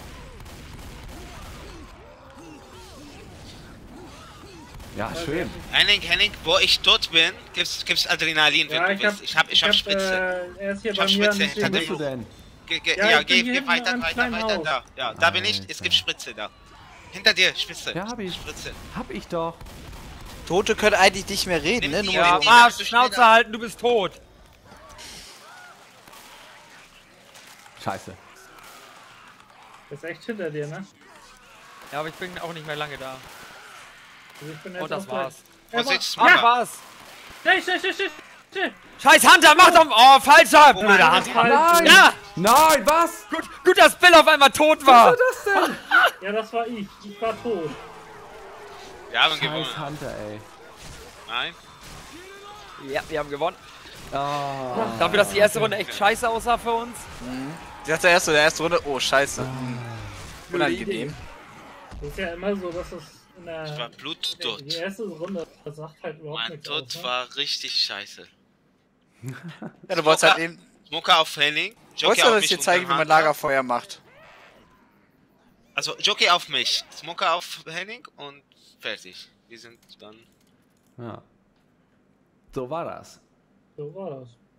Ja, schön. Henning, Henning, wo ich tot bin, gibt's, gibt's Adrenalin, wenn Ja, du ich hab, willst. Ich hab, ich hab Spritze. Äh, er ist hier Ich bei hab mir. Spritze an hinter Wo dem- bist du denn? Ge, ge, Ja, ja, ich bin geh, hier geh hinten weiter, am weiter, kleinen weiter, Haus. da. Ja, da bin ich. Es Alter. gibt Spritze da. Hinter dir, Spritze. Ja, hab ich. Spritze. Hab ich doch. Tote können eigentlich nicht mehr reden, ne? Nimm die, Nur Ja, die- Marsch, die- Schnauze schneller. halten, du bist tot. Scheiße. Der ist echt hinter dir, ne? Ja, aber ich bin auch nicht mehr lange da. Also ich bin jetzt Und das auch gleich- war's. Er war- Vorsicht, Ach, Smoker. was? Schnell, schnell, schnell, schnell, schnell. Scheiß Hunter, mach doch... Oh, falscher, blöder Nein, Hunter. falsch. Ja, Nein, was? gut, gut, dass Bill auf einmal tot war. Ja, das war ich. Ich war tot. Wir haben Scheiß gewonnen. Hunter, ey. Nein. Ja, wir haben gewonnen. Oh. Dafür, dass die erste Runde echt scheiße aussah für uns. Ich dachte erst so, der erste Runde. Oh, scheiße. Unangenehm. Das ist ja immer so, dass es in der. Ich war bluttot. Die erste Runde das sagt halt überhaupt Mein nichts Tod aus, ne? war richtig scheiße. Ja, du wolltest halt eben. Smoker auf Henning. Du Jockey wolltest auf aber mich dir und zeigen, wie dann man Hunter. Lagerfeuer macht. Also Jockey auf mich. Smoker auf Henning und fertig. Wir sind dann. Ja. So war das. So war das.